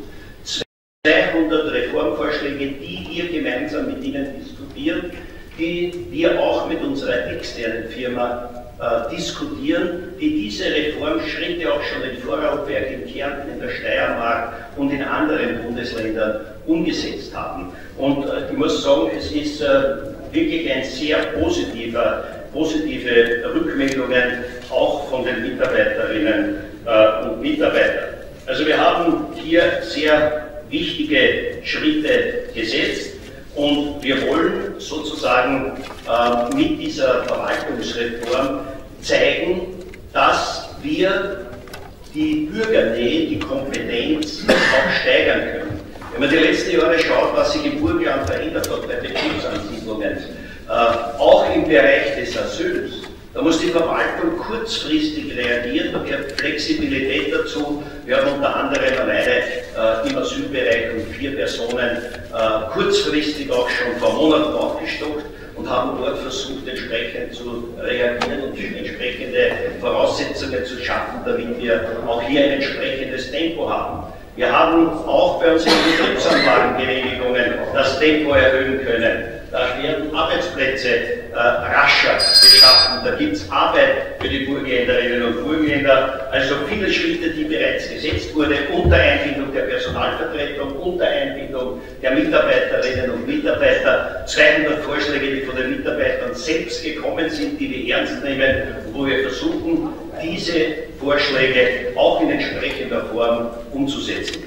zweihundert Reformvorschläge, die wir gemeinsam mit ihnen diskutieren, die wir auch mit unserer externen Firma äh, diskutieren, die diese Reformschritte auch schon in Vorarlberg, in Kärnten, in der Steiermark und in anderen Bundesländern umgesetzt haben. Und äh, ich muss sagen, es ist äh, wirklich ein sehr positiver, positive Rückmeldungen auch von den Mitarbeiterinnen äh, äh, und Mitarbeiter. Also wir haben hier sehr wichtige Schritte gesetzt und wir wollen sozusagen äh, mit dieser Verwaltungsreform zeigen, dass wir die Bürgernähe, die Kompetenz auch steigern können. Wenn man die letzten Jahre schaut, was sich im Burgenland verändert hat bei Betriebsansiedlungen, äh, auch im Bereich des Asyls, da muss die Verwaltung kurzfristig reagieren, da gehört Flexibilität dazu. Wir haben unter anderem alleine äh, im Asylbereich um vier Personen äh, kurzfristig auch schon vor Monaten aufgestockt und haben dort versucht, entsprechend zu reagieren und entsprechende Voraussetzungen zu schaffen, damit wir auch hier ein entsprechendes Tempo haben. Wir haben auch bei unseren Betriebsanlagengenehmigungen das Tempo erhöhen können. Da werden Arbeitsplätze äh, rascher geschaffen, da gibt es Arbeit für die Burgenländerinnen und Burgenländer. Also viele Schritte, die bereits gesetzt wurden, unter Einbindung der Personalvertretung, unter Einbindung der Mitarbeiterinnen und Mitarbeiter, zweihundert Vorschläge, die von den Mitarbeitern selbst gekommen sind, die wir ernst nehmen, wo wir versuchen, diese Vorschläge auch in entsprechender Form umzusetzen.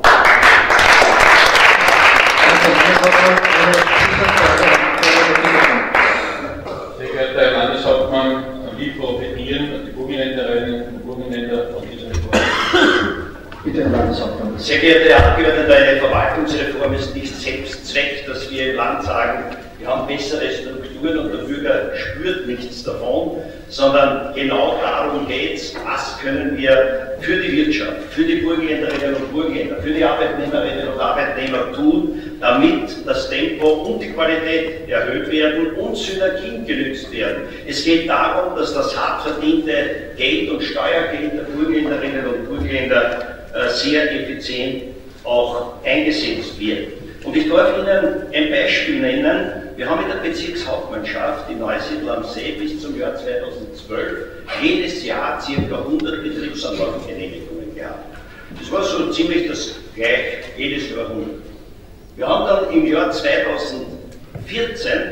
Sehr geehrter Herr Landeshauptmann, wie profitieren die Burgenländerinnen und Burgenländer von dieser Reform? Bitte, Herr Landeshauptmann. Sehr geehrter Herr Abgeordneter, eine Verwaltungsreform ist nicht Selbstzweck, dass wir im Land sagen, wir haben bessere Strukturen und der Bürger spürt nichts davon, sondern genau darum geht es, was können wir für die Wirtschaft, für die Burgenländerinnen und Burgenländer, für die Arbeitnehmerinnen und Arbeitnehmer tun, damit das Tempo und die Qualität erhöht werden und Synergien genützt werden. Es geht darum, dass das hart verdiente Geld und Steuergeld der Burgenländerinnen und Burgenländer äh, sehr effizient auch eingesetzt wird. Und ich darf Ihnen ein Beispiel nennen. Wir haben in der Bezirkshauptmannschaft in Neusiedl am See bis zum Jahr zweitausendzwölf jedes Jahr ca. hundert Betriebsanlagengenehmigungen gehabt. Das war so ziemlich das gleiche, jedes Jahr hundert. Wir haben dann im Jahr zweitausendvierzehn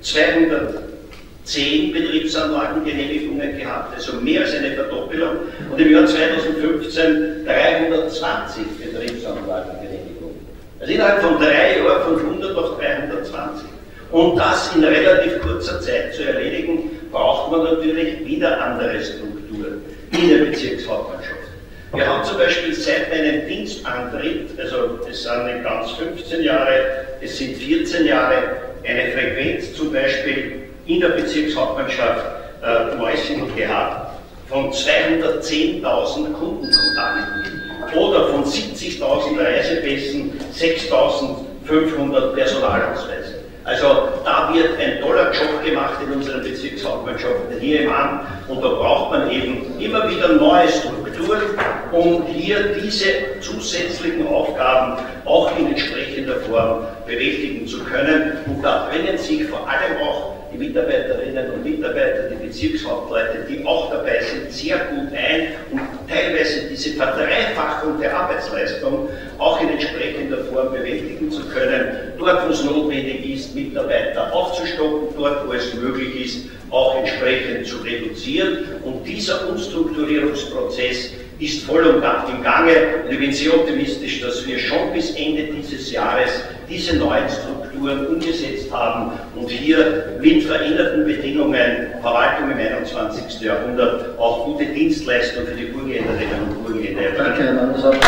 zweihundertzehn Betriebsanlagengenehmigungen gehabt, also mehr als eine Verdoppelung, und im Jahr zweitausendfünfzehn dreihundertzwanzig Betriebsanlagengenehmigungen. Also innerhalb von drei Jahren von hundert auf dreihundertzwanzig. Um das in relativ kurzer Zeit zu erledigen, braucht man natürlich wieder andere Strukturen in der Bezirkshauptmannschaft. Wir haben zum Beispiel seit meinem Dienstantritt, also es sind nicht ganz fünfzehn Jahre, es sind vierzehn Jahre, eine Frequenz zum Beispiel in der Bezirkshauptmannschaft äh, Neusiedl gehabt von zweihundertzehntausend Kundenkontakten oder von siebzigtausend Reisepässen, sechstausendfünfhundert Personalausweisen. Also da wird ein toller Job gemacht in unseren Bezirkshauptmannschaften hier im Amt und da braucht man eben immer wieder neue Strukturen, um hier diese zusätzlichen Aufgaben auch in entsprechender Form bewältigen zu können. Und da bringen sich vor allem auch die Mitarbeiterinnen und Mitarbeiter, die Bezirkshauptleute, die auch dabei sind, sehr gut ein und teilweise diese Verdreifachung der Arbeitsleistung auch in entsprechender Form bewältigen zu können, dort wo es notwendig ist, Mitarbeiter aufzustocken, dort wo es möglich ist, auch entsprechend zu reduzieren. Und dieser Umstrukturierungsprozess ist voll und ganz im Gange und ich bin sehr optimistisch, dass wir schon bis Ende dieses Jahres diese neuen Strukturen umgesetzt haben und hier mit veränderten Bedingungen Verwaltung im einundzwanzigsten Jahrhundert auch gute Dienstleistungen für die Burgenländerinnen und Burgenländer erbringen. Danke, Herr Landeshauptmann.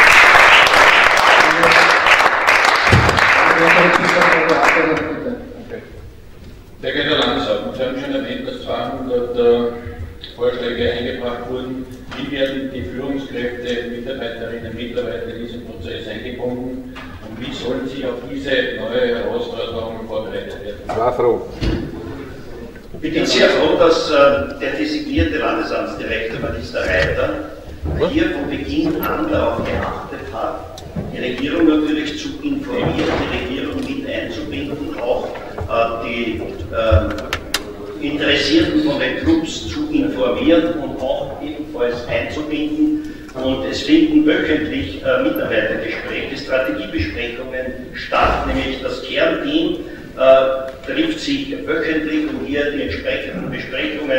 Sehr geehrter Herr Landeshauptmann, Sie haben schon erwähnt, dass zweihundert äh, Vorschläge eingebracht wurden. Wie werden die Führungskräfte, Mitarbeiterinnen und Mitarbeiter in diesen Prozess eingebunden und wie sollen sie auf diese neue Herausforderung vorbereitet werden? Ich war froh. Ich bin sehr froh, dass äh, der designierte Landesamtsdirektor Magister Reiter hier von Beginn an darauf geachtet hat, die Regierung natürlich zu informieren, die Regierung mit einzubinden, auch äh, die äh, Interessierten von den Clubs zu informieren und auch ebenfalls einzubinden. Und es finden wöchentlich äh, Mitarbeitergespräche, Strategiebesprechungen statt, nämlich das Kernteam äh, trifft sich wöchentlich, um hier die entsprechenden Besprechungen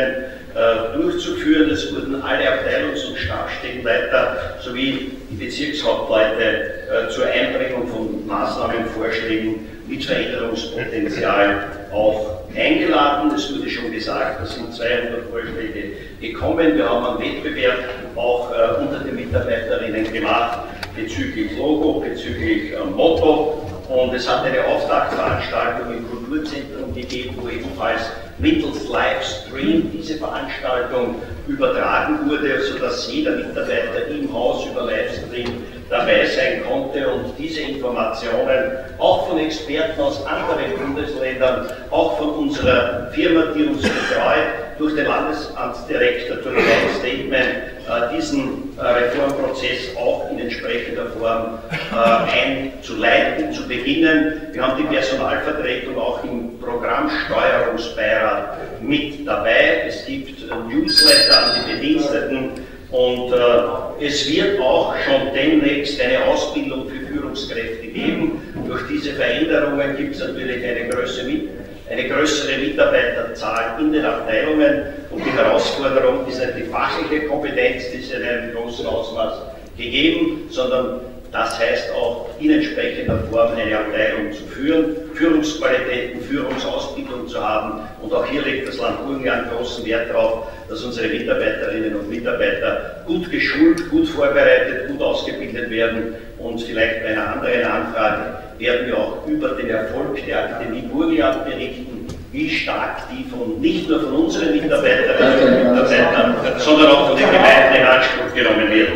äh, durchzuführen. Es wurden alle Abteilungs- und Stabsstellenleiter sowie die Bezirkshauptleute äh, zur Einbringung von Maßnahmenvorschlägen mit Veränderungspotenzial auch eingeladen. Es wurde schon gesagt, es sind zweihundert Vorschläge gekommen. Wir haben einen Wettbewerb auch äh, unter den Mitarbeiterinnen gemacht bezüglich Logo, bezüglich äh, Motto. Und es hat eine Auftaktveranstaltung im Kulturzentrum gegeben, wo ebenfalls mittels Livestream diese Veranstaltung übertragen wurde, sodass jeder Mitarbeiter im Haus über Livestream dabei sein konnte und diese Informationen auch von Experten aus anderen Bundesländern, auch von unserer Firma, die uns betreut, durch den Landesamtsdirektor, durch ein Statement, äh, diesen äh, Reformprozess auch in entsprechender Form äh, einzuleiten, zu beginnen. Wir haben die Personalvertretung auch im Programmsteuerungsbeirat mit dabei. Es gibt äh, Newsletter an die Bediensteten und äh, es wird auch schon demnächst eine Ausbildung für Führungskräfte geben. Durch diese Veränderungen gibt es natürlich eine größere mit eine größere Mitarbeiterzahl in den Abteilungen und die Herausforderung ist nicht die fachliche Kompetenz, die ist in einem großen Ausmaß gegeben, sondern das heißt auch in entsprechender Form eine Abteilung zu führen, Führungsqualitäten, Führungsausbildung zu haben und auch hier legt das Land Burgenland großen Wert darauf, dass unsere Mitarbeiterinnen und Mitarbeiter gut geschult, gut vorbereitet, gut ausgebildet werden und vielleicht bei einer anderen Anfrage werden wir auch über den Erfolg der Akademie Burgenland berichten, wie stark die von, nicht nur von unseren Mitarbeiterinnen und Mitarbeitern, sondern auch von den Gemeinden in Anspruch genommen wird.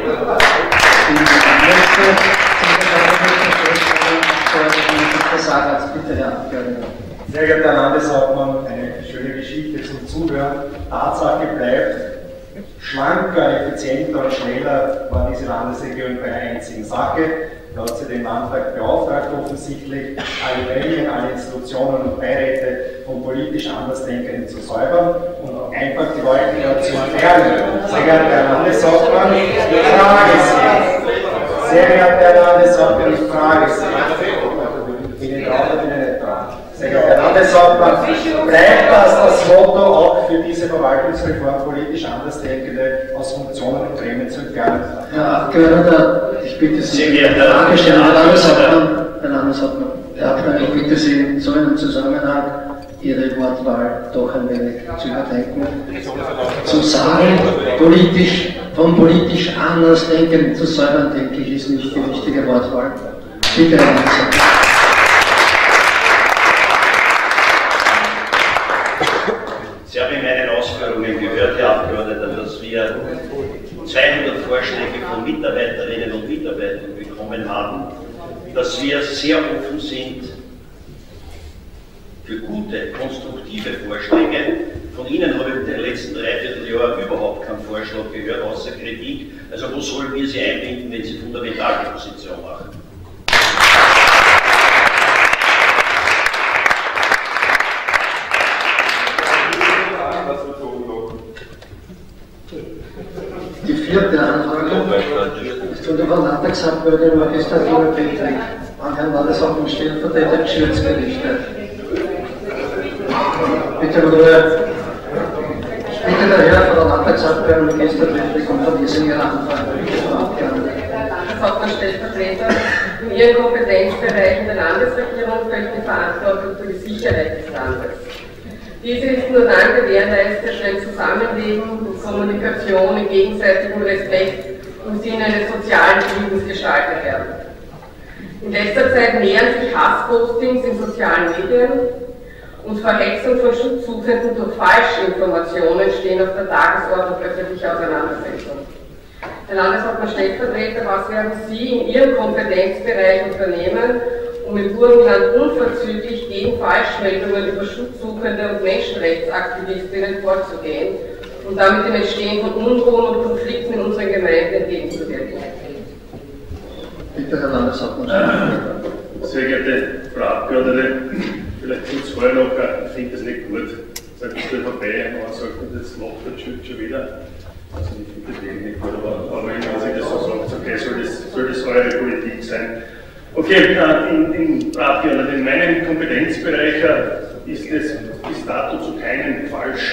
Sehr geehrter Herr Landeshauptmann, eine schöne Geschichte zum Zuhören. Tatsache bleibt, schlanker, effizienter und schneller war diese Landesregierung bei einer einzigen Sache. Da hat sie den Landtag beauftragt, offensichtlich alle Gremien, alle Institutionen und Beiräte von politisch Andersdenkenden zu säubern und einfach die Leute dazu entfernen. Sehr geehrter Herr Landeshauptmann, ich frage Sie. Sehr geehrter Herr Landeshauptmann, ich frage Sie. Bin ich drauf oder bin ich nicht drauf? Sehr geehrter Herr Landeshauptmann, bleibt das das Motto auch für diese Verwaltungsreform, politisch Andersdenkende aus Funktionen und Gremien zu entfernen? Herr Abgeordneter, ich bitte Sie, Frage stellen, Herr Landeshauptmann, Herr Landeshauptmann, Herr Abgeordneter, ich bitte Sie in so einem Zusammenhang Ihre Wortwahl doch ein wenig zu überdenken. Zu sagen, politisch, von politisch Andersdenkenden zu säubern, denke ich, ist nicht die richtige Wortwahl. Bitte, Herr Landeshauptmann. Sie haben in meinen Ausführungen gehört, Herr Abgeordneter, dass wir zweihundert Vorschläge von Mitarbeiterinnen und Mitarbeitern bekommen haben, dass wir sehr offen sind für gute, konstruktive Vorschläge. Von Ihnen habe ich in den letzten Dreivierteljahren überhaupt keinen Vorschlag gehört, außer Kritik. Also wo sollen wir Sie einbinden, wenn Sie fundamentale Position machen? Die vierte Anfrage ist von der Frau Landtagsabgeordneten Magistratur Petrik an Herrn Landeshauptmann Stellvertreter Geschäftsgerichte. Bitte Ruhe. Ich bitte daher Frau Landtagsabgeordneten Magistratur um von dieser Ihrer Anfrage. Herr Landeshauptmann Stellvertreter, in Ihren Kompetenzbereichen der Landesregierung fällt die Verantwortung für die Sicherheit des Landes. Diese ist nur dann gewährleistet, wenn Zusammenleben und Kommunikation im gegenseitigen Respekt im Sinne eines sozialen Friedens gestaltet werden. In letzter Zeit mehren sich Hasspostings in sozialen Medien und Verhetzung von Schutzsuchenden durch Falschinformationen stehen auf der Tagesordnung öffentlicher Auseinandersetzung. Herr Landeshauptmann Stellvertreter, was werden Sie in Ihrem Kompetenzbereich unternehmen, um im Burgenland unverzüglich gegen Falschmeldungen über Schutzsuchende und Menschenrechtsaktivistinnen vorzugehen und damit dem Entstehen von Unruhen und Konflikten in unseren Gemeinden entgegenzuwirken? Bitte, Herr Landeshauptmann. Sehr geehrte Frau Abgeordnete, vielleicht kurz vorher noch, ich finde das nicht gut. Sagt es vorbei, man sagt, das macht der Typ schon wieder. Also ich finde das nicht gut, aber, aber wenn man sich das so sagt, okay, soll das, soll das eure Politik sein? Okay, in, in, in meinem Kompetenzbereich ist es bis dato zu keinen Falschmeldungen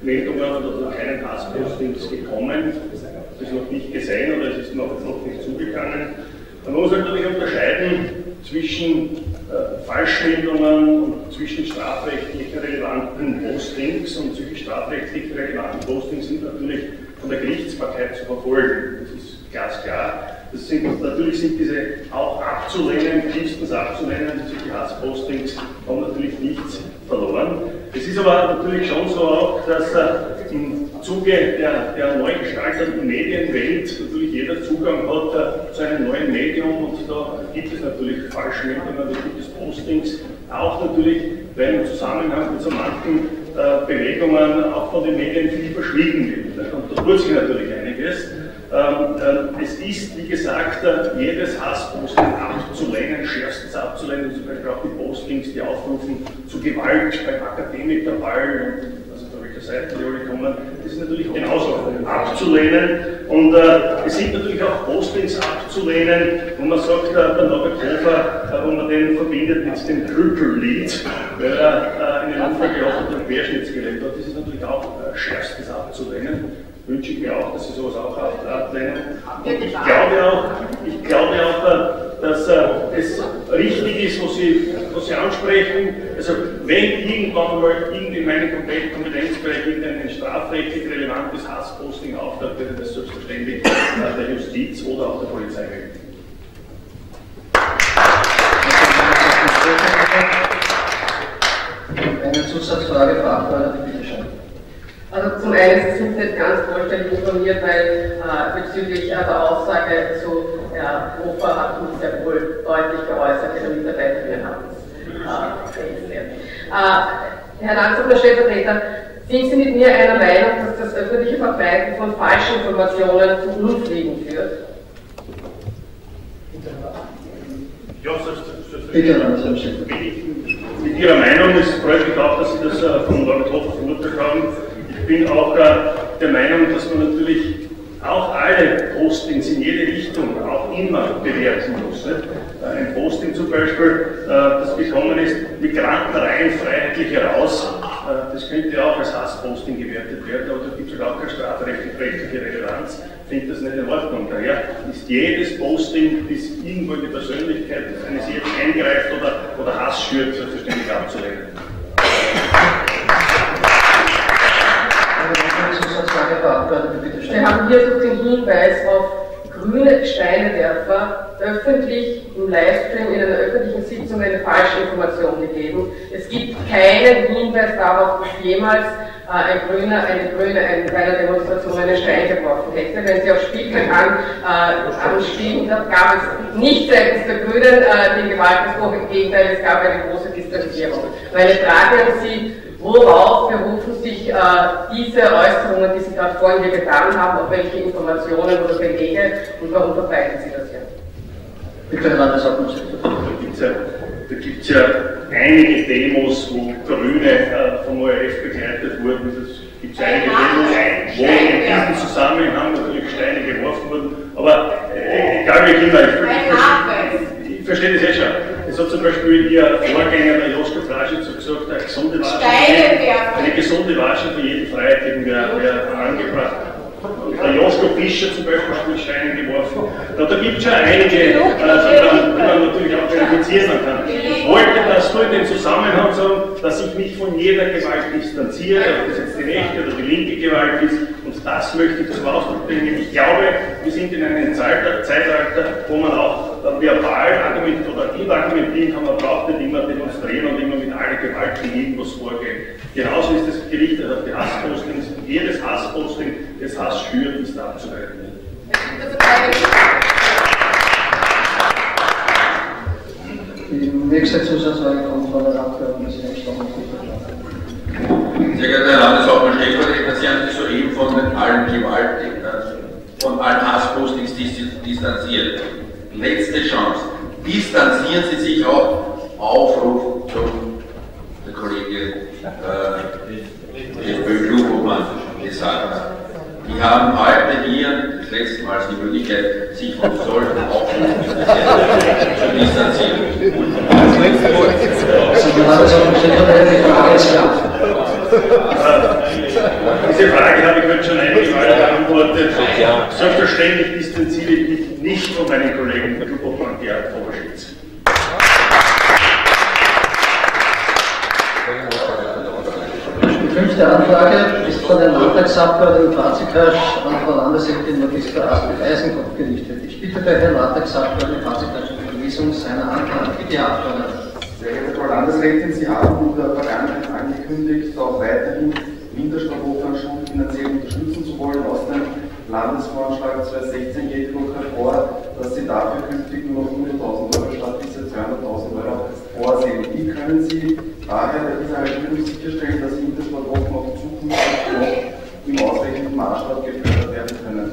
Meldungen oder keinen Hasspostings gekommen. Es ist noch nicht gesehen oder es ist noch, noch nicht zugegangen. Man muss natürlich unterscheiden zwischen äh, Falschmeldungen und zwischen strafrechtlich relevanten Postings, und zwischen strafrechtlich relevanten Postings sind natürlich von der Gerichtsbarkeit zu verfolgen. Das ist ganz klar. Das sind, natürlich sind diese auch abzulehnen, tiefstens abzulehnen, solche Hasspostings haben natürlich nichts verloren. Es ist aber natürlich schon so auch, dass äh, im Zuge der, der neu gestalteten Medienwelt natürlich jeder Zugang hat äh, zu einem neuen Medium, und da gibt es natürlich Falschmeldungen, da gibt es Postings, auch natürlich, weil im Zusammenhang mit so manchen äh, Bewegungen auch von den Medien viel verschwiegen wird. Und da tut sich natürlich einiges. Ähm, äh, es ist, wie gesagt, äh, jedes Hassposting abzulehnen, schärfstens abzulehnen, zum Beispiel auch die Postings, die aufrufen zu Gewalt beim Akademikerball, also da welcher Seite die alle kommen, das ist natürlich genauso abzulehnen. Und äh, es sind natürlich auch Postings abzulehnen, wo man sagt, äh, der Norbert Hofer, äh, wo man den verbindet mit dem Triple Lead, weil er äh, einen unvergeordneten Querschnittsgelähmt hat. Das ist natürlich auch äh, schärfstens abzulehnen. Wünsche ich mir auch, dass Sie sowas auch ablehnen. Und ich glaube auch, ich glaube auch, dass es richtig ist, was Sie, was Sie ansprechen. Also wenn irgendwann mal irgendwie in meinem kompletten Kompetenzbereich irgendein strafrechtlich relevantes Hassposting auftaucht, wäre das selbstverständlich der Justiz oder auch der Polizei melden. Eine Zusatzfrage, Frau Abgeordnete, bitte schön. Also zum einen, Sie sind nicht ganz vollständig informiert, weil äh, bezüglich äh, der Aussage zu Herrn Hofer hat uns sehr wohl deutlich geäußert, Ihre Mitarbeiterinnen haben es äh, registriert. Äh, Herr Landshut, Stellvertreter, sind Sie mit mir einer Meinung, dass das öffentliche Verbreiten von falschen Informationen zu Unfrieden führt? Ja, selbstverständlich. Bin ich mit Ihrer Meinung, es freut mich auch, dass Sie das äh, von Norbert Hofer verurteilt haben. Ich bin auch äh, der Meinung, dass man natürlich auch alle Postings in jede Richtung auch immer bewerten muss. Nicht? Ein Posting zum Beispiel, äh, das gekommen ist, Migranten rein freiheitlich heraus, äh, das könnte auch als Hassposting gewertet werden, aber da gibt es halt auch keine strafrechtliche Relevanz. Ich finde das nicht in Ordnung. Daher ist jedes Posting, das irgendwo in die Persönlichkeit eines jeden eingreift oder, oder Hass schürt, selbstverständlich abzulehnen. Wir haben hier durch den Hinweis auf grüne Steinewerfer öffentlich im Livestream in einer öffentlichen Sitzung eine falsche Information gegeben. Es gibt keinen Hinweis darauf, dass jemals äh, ein Grüner, eine Grüne ein, bei einer Demonstration einen Stein geworfen hätte. Wenn Sie auf Spiegel an, äh, anstiegen, da gab es nicht seitens der Grünen äh, den Gewaltausbruch, im Gegenteil, es gab eine große Distanzierung. Meine Frage an Sie: Worauf berufen sich äh, diese Äußerungen, die Sie gerade vorhin hier getan haben, auf welche Informationen oder Belege, und warum verbreiten Sie das hier? Bitte, Herr Landeshauptmann. Da gibt es ja einige Demos, wo Grüne äh, vom O R F begleitet wurden. Es gibt ja einige Demos, wo in diesem Zusammenhang natürlich Steine geworfen wurden. Aber äh, egal wie immer, ich, ich, ich verstehe das eh schon. Es hat zum Beispiel Ihr Vorgänger, der Joschka Plaschitz, gesagt, eine gesunde Waschen, eine gesunde Waschen für jeden Freiheitlichen wäre wär angebracht. Und der Joschka Fischer zum Beispiel hat mit Steinen geworfen. Da, da gibt es ja einige, äh, die, man, die man natürlich auch verifizieren kann. Ich wollte das nur in dem Zusammenhang sagen, dass ich mich von jeder Gewalt distanziere, ob das jetzt die rechte oder die linke Gewalt ist. Und das möchte ich zum Ausdruck bringen. Ich glaube, wir sind in einem Zeitalter, wo man auch verbal argumentieren oder gut argumentieren kann. Man braucht nicht immer demonstrieren und immer mit aller Gewalt gegen irgendwas vorgehen. Genauso ist es gerichtet auf die Hasspostings. Jedes Hassposting, das Hass schürt, ist abzuleiten. Die nächste Zusatzfrage kommt von der Abgeordneten. Sehr geehrter Herr Landeshauptmann Stellvertreter, Sie haben sich soeben von allen Gewalt, von allen Hasspostings distanziert. Letzte Chance. Distanzieren Sie sich auch. Aufruf zum der Kollege äh, Klugmann gesagt hat. Die haben heute hier das letzte Mal die Möglichkeit, sich von solchen Aufrufen zu distanzieren. Sie haben es auch die Frage ist klar. Diese Frage habe ich heute schon einige Mal beantwortet. Selbstverständlich distanziere ich mich nicht von meinen Kollegen Klubobmann Gerhard Kovaschitz. Die fünfte Anfrage ist von den Landtagsabgeordneten Fazikasch an Frau Landesrätin Magister Astrid Eisenkopf gerichtet. Ich bitte bei Herrn Landtagsabgeordneten Fazikasch um die Verlesung seiner Anfrage. Bitte, Herr Abgeordneter. Sehr geehrte Frau Landesrätin, Sie haben in der Vergangenheit angekündigt, auch weiterhin Wintersporthochschulen finanziell unterstützen zu wollen. Aus dem Landesvoranschlag zweitausendsechzehn geht jedoch hervor, dass Sie dafür künftig nur noch hunderttausend Euro statt dieser zweihunderttausend Euro vorsehen. Wie können Sie daher bei dieser Halbierung sicherstellen, dass Wintersportwochen auch zukünftig noch im ausreichenden Maßstab gefördert werden können?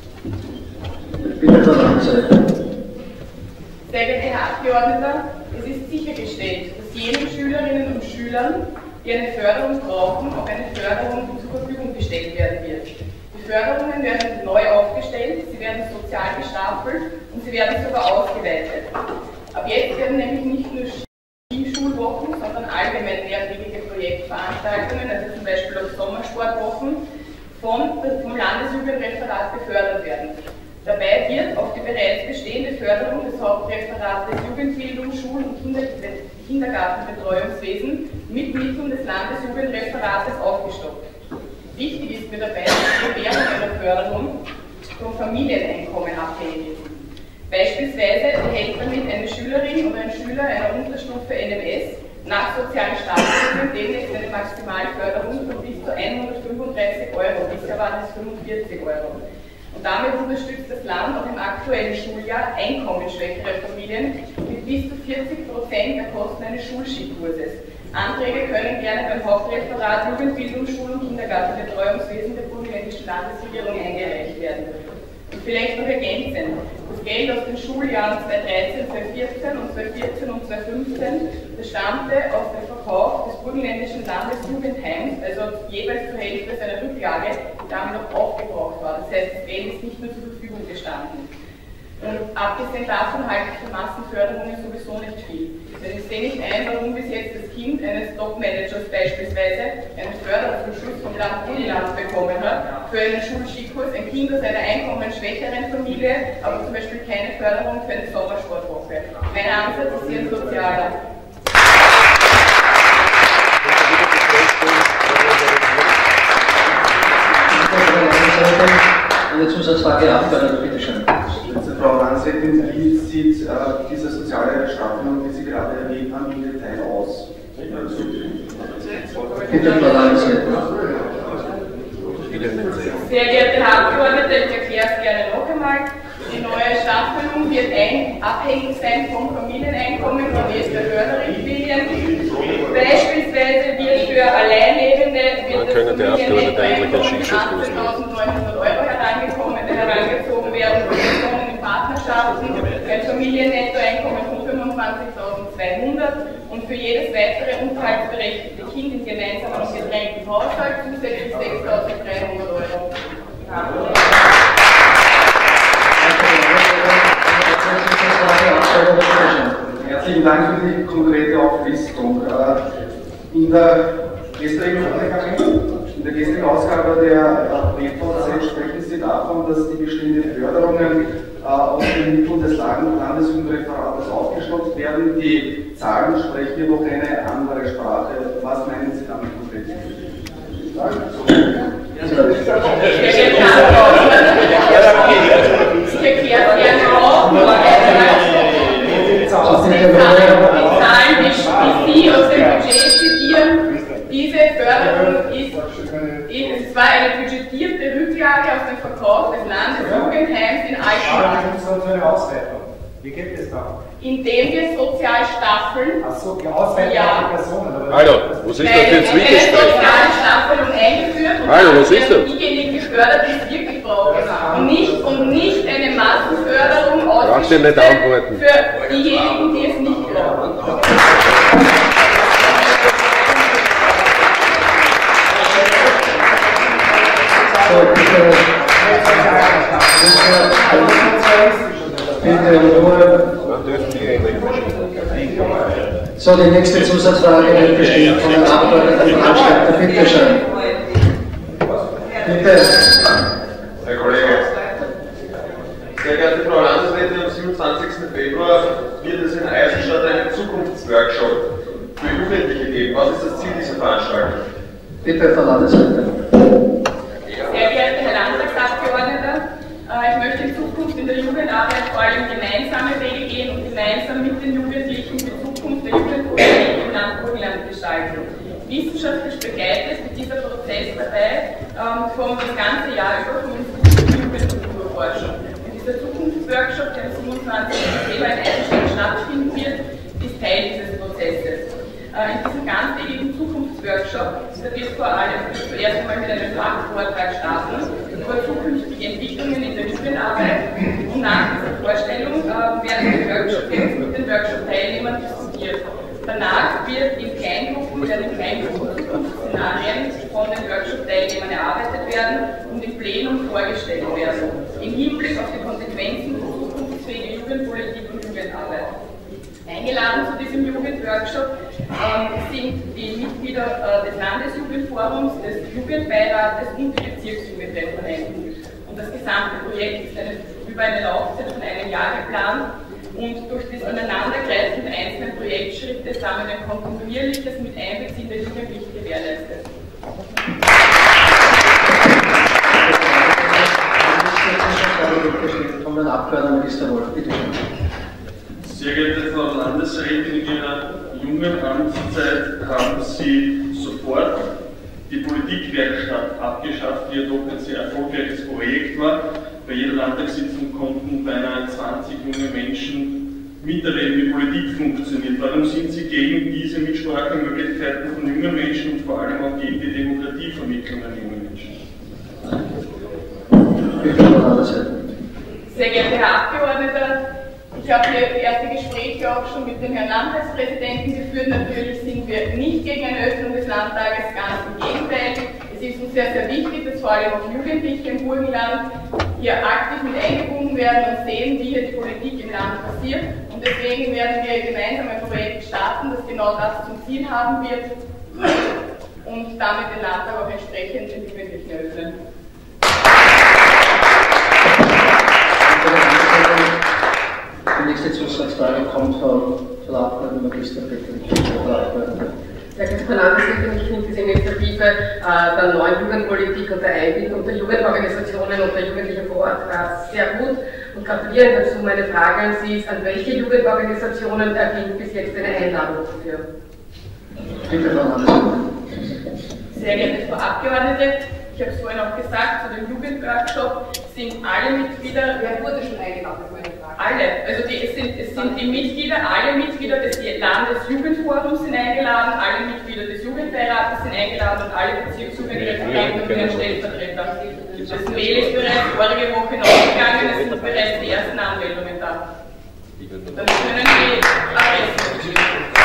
Bitte, Frau Landesrätin. Sehr geehrter Herr Abgeordneter, es ist sichergestellt, dass jenen Schülerinnen und Schülern, die eine Förderung brauchen, auch eine Förderung zur Verfügung gestellt werden wird. Die Förderungen werden neu aufgestellt, sie werden sozial gestaffelt und sie werden sogar ausgeweitet. Ab jetzt werden nämlich nicht nur Skischulwochen, sondern allgemein mehrtägige Projektveranstaltungen, also zum Beispiel auch Sommersportwochen, vom, vom Landesjugendreferat gefördert werden. Dabei wird auf die bereits bestehende Förderung des Hauptreferates Jugendbildung, Schul- und Kinder Kindergartenbetreuungswesen mit Mitteln des Landesjugendreferates aufgestockt. Wichtig ist mir dabei, dass die Gewährung einer Förderung vom Familieneinkommen abhängig ist. Beispielsweise erhält damit eine Schülerin oder ein Schüler einer Unterstufe N M S nach sozialen Staffelungen demnächst eine Maximalförderung von bis zu hundertfünfunddreißig Euro, bisher waren es fünfundvierzig Euro. Und damit unterstützt das Land auch im aktuellen Schuljahr einkommensschwächere Familien mit bis zu vierzig Prozent der Kosten eines Schulskikurses. Anträge können gerne beim Hauptreferat Jugendbildung, Schul- und Kindergartenbetreuungswesen der burgenländischen Landesregierung eingereicht werden. Und vielleicht noch ergänzend, das Geld aus den Schuljahren zweitausenddreizehn, zweitausendvierzehn und zweitausendvierzehn und zweitausendfünfzehn, das stammte aus dem Verkauf des burgenländischen Landesjugendheims, also jeweils zur Hälfte seiner Rücklage, die damit auch aufgebraucht war. Das heißt, das Geld ist nicht mehr zur Verfügung gestanden. Und abgesehen davon halte ich für Massenförderungen sowieso nicht viel. Denn ich sehe nicht ein, warum bis jetzt das Kind eines Top-Managers beispielsweise einen Förderzuschuss vom Land Burgenland bekommen hat für einen Schulskikurs, ein Kind aus einer einkommensschwächeren Familie, aber zum Beispiel keine Förderung für eine Sommersportwoche. Mein Ansatz ist hier ein sozialer. Eine Zusatzfrage, Abgeordneter, bitte schön. Frau Landesrätin, wie sieht äh, diese soziale Staffelung, die Sie gerade erwähnt haben, im Detail aus? Bitte, Frau Landesrätin. Sehr geehrte Herr Abgeordnete, ich erkläre es gerne noch einmal. Die neue Staffelung wird ein, abhängig sein vom Familieneinkommen gemäß der Förderrichtlinien. Beispielsweise wird für Alleinlebende wird das Familiennettoeinkommen mit achtzehntausendneunhundert Euro herangekommen, herangezogen werden für Personen in Partnerschaften, ein Familiennettoeinkommen von fünfundzwanzigtausendzweihundert und für jedes weitere unterhaltsberechtigte Kind im gemeinsamen und getrennten Haushalt zusätzlich sechstausenddreihundert Euro. Herzlichen Dank für die konkrete Auflistung. In der gestrigen, in der gestrigen Ausgabe der B V Z sprechen Sie davon, dass die bestehenden Förderungen aus den Mitteln des Landesjugendreferates aufgestockt werden. Die Zahlen sprechen jedoch eine andere Sprache. Was meinen Sie damit konkret? Ich erkläre es gerne auch, die Zahlen, die Sie aus dem Budget zitieren, diese Förderung ist, es war eine budgetierte Rücklage aus dem Verkauf des Landesjugendheims in Altenburg. Wie geht es da? Indem wir sozial staffeln. Achso, die Ausweitung ja. der Personen. Oder? Hallo, was ist das für ein Zwiegespräch? Eine soziale Staffelung eingeführt und Hallo, was ist das? diejenigen gefördert, die es wirklich brauchen. Und nicht, und nicht eine Massenförderung ausgeschüttet für diejenigen, die es nicht brauchen. Bitte Ruhe. So, die nächste Zusatzfrage wird gestellt von Herrn Abgeordneten Brandstätter. Bitte schön. Bitte. Herr Kollege, sehr geehrte Frau Landesrätin, am siebenundzwanzigsten Februar wird es in Eisenstadt einen Zukunftsworkshop für Jugendliche geben. Was ist das Ziel dieser Veranstaltung? Bitte, Frau Landesrätin. Sehr geehrter Herr Landtagsabgeordneter, ich möchte in Zukunft in der Jugendarbeit vor allem gemeinsame Wege gehen und gemeinsam mit den Jugendlichen die Zukunft der Jugendpolitik im Land Burgenland gestalten. Wissenschaftlich begleitet wird dieser Prozess dabei ähm, vom das ganze Jahr über vom Institut für Jugendkulturforschung. Und dieser Zukunftsworkshop, der am siebenundzwanzigsten Februar in Eisenstadt stattfinden wird, ist Teil dieses Prozesses. Äh, in diesem ganztägigen Zukunftsworkshop, da wird vor allem zuerst einmal mit einem Fachvortrag starten über zukünftige Entwicklungen in der Jugendarbeit, und nach dieser Vorstellung äh, werden die Workshop mit den Workshop-Teilnehmern diskutiert. Danach wird in Kleingruppen, werden in Kleingruppen Zukunftsszenarien von den Workshop-Teilnehmern erarbeitet werden und im Plenum vorgestellt werden, im Hinblick auf die Konsequenzen für zukunftsfähige Jugendpolitik und Jugendarbeit. Eingeladen zu diesem Jugendworkshop ähm, sind die Mitglieder äh, des Landesjugendforums, des Jugendbeirates und die Bezirksjugendreferenten. Und das gesamte Projekt ist eine, über eine Laufzeit von einem Jahr geplant. Und durch das Aneinandergreifen der einzelnen Projektschritte sind wir ein kontinuierliches Miteinbeziehen der Jugendlichen gewährleistet. Von den Abgeordneten Minister Wolf, bitte schön. Sehr geehrte Frau Landesrätin, in Ihrer jungen Amtszeit haben Sie sofort die Politikwerkstatt abgeschafft, die ja doch ein sehr erfolgreiches Projekt war. Bei jeder Landtagssitzung konnten beinahe zwanzig junge Menschen mitreden, wie Politik funktioniert. Warum sind Sie gegen diese Mitsprachemöglichkeiten von jungen Menschen und vor allem auch gegen die Demokratievermittlung an junge Menschen? Sehr geehrter Herr Abgeordneter, ich habe hier erste Gespräche auch schon mit dem Herrn Landtagspräsidenten geführt. Natürlich sind wir nicht gegen eine Öffnung des Landtages, ganz im Gegenteil. Es ist uns sehr, sehr wichtig, dass vor allem auch Jugendliche im Burgenland hier aktiv mit eingebunden werden und sehen, wie hier die Politik im Land passiert. Und deswegen werden wir gemeinsam ein Projekt starten, das genau das zum Ziel haben wird und damit den Landtag auch entsprechend den Jugendlichen eröffnen. Die nächste Zusatzfrage kommt von der Abgeordneten Magister Peter. Sehr geehrte Frau Landesrätin, ich finde diese Initiative äh, der neuen Jugendpolitik und der Einbindung der Jugendorganisationen und der Jugendlichen vor Ort äh, sehr gut und gratuliere dazu. Meine Frage an Sie ist, an welche Jugendorganisationen erging bis jetzt eine Einladung dafür? Bitte, Frau Landesrätin. Sehr geehrte Frau Abgeordnete, ich habe es vorhin auch gesagt, zu dem Jugendworkshop sind alle Mitglieder. Wer wurde schon eingeladen? Das ist meine Frage. Alle. Also die, es, sind, es sind die Mitglieder, alle Mitglieder des Landesjugendforums sind eingeladen, alle Mitglieder des Jugendbeirates sind eingeladen und alle Bezirksjugendreferenten und ihren Stellvertreter. Das Mail ist bereits vorige Woche ausgegangen, es sind bereits die ersten Anmeldungen da. Dann können Sie abwechseln.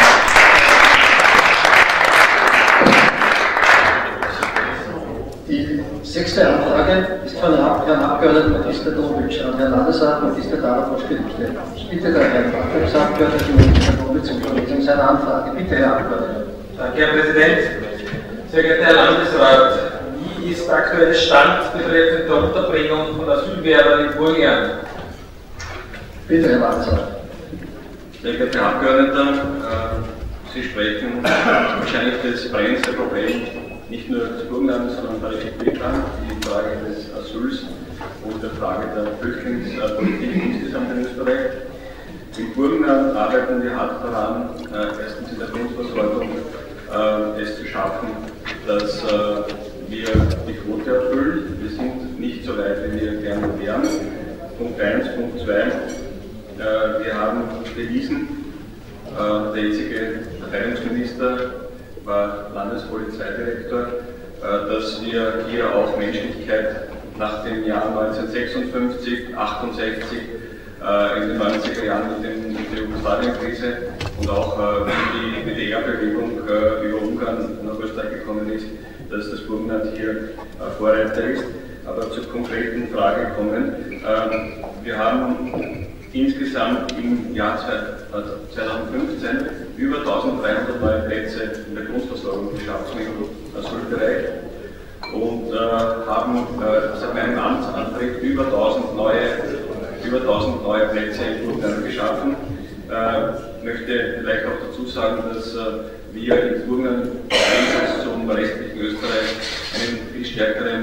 Die sechste Anfrage ist von Herrn Abgeordneten Magister Donowitsch an Herrn Landesrat Magister Darafosch gerichtet. Ich bitte den Herrn Landtagsabgeordneten Magister Donowitsch um Verlegung seiner Anfrage. Bitte, Herr Abgeordneter. Danke, Herr Präsident. Sehr geehrter Herr Landesrat, wie ist der aktuelle Stand betreffend der Unterbringung von Asylbewerbern im Burgenland? Bitte, Herr Landesrat. Sehr geehrter Herr Abgeordneter, äh, Sie sprechen wahrscheinlich das brennendste Problem nicht nur des Burgenlandes, sondern der Republik an, die Frage des Asyls und der Frage der Flüchtlingspolitik insgesamt in Österreich. Im Burgenland arbeiten wir hart daran, äh, erstens in der Grundversorgung äh, es zu schaffen, dass äh, wir die Quote erfüllen. Wir sind nicht so weit, wie wir gerne wären. Punkt eins. Punkt zwei. Äh, wir haben bewiesen, äh, der jetzige Verteidigungsminister war Landespolizeidirektor, äh, dass wir hier auch Menschlichkeit nach dem Jahr neunzehnhundertsechsundfünfzig, achtundsechzig, äh, in den neunziger Jahren mit, den, mit der Jugoslawienkrise und auch äh, wie die B D R-Bewegung äh, über Ungarn nach Österreich gekommen ist, dass das Burgenland hier äh, Vorreiter ist. Aber zur konkreten Frage kommen. Äh, wir haben insgesamt im Jahr zweitausendfünfzehn über eintausenddreihundert neue Plätze in der Grundversorgung geschaffen im Asylbereich. und äh, haben äh, seit meinem Amtsantritt über tausend neue, über tausend neue Plätze in Burgenland geschaffen. Ich äh, möchte vielleicht auch dazu sagen, dass äh, wir in Burgenland im Gegensatz zum restlichen Österreich einen viel stärkeren,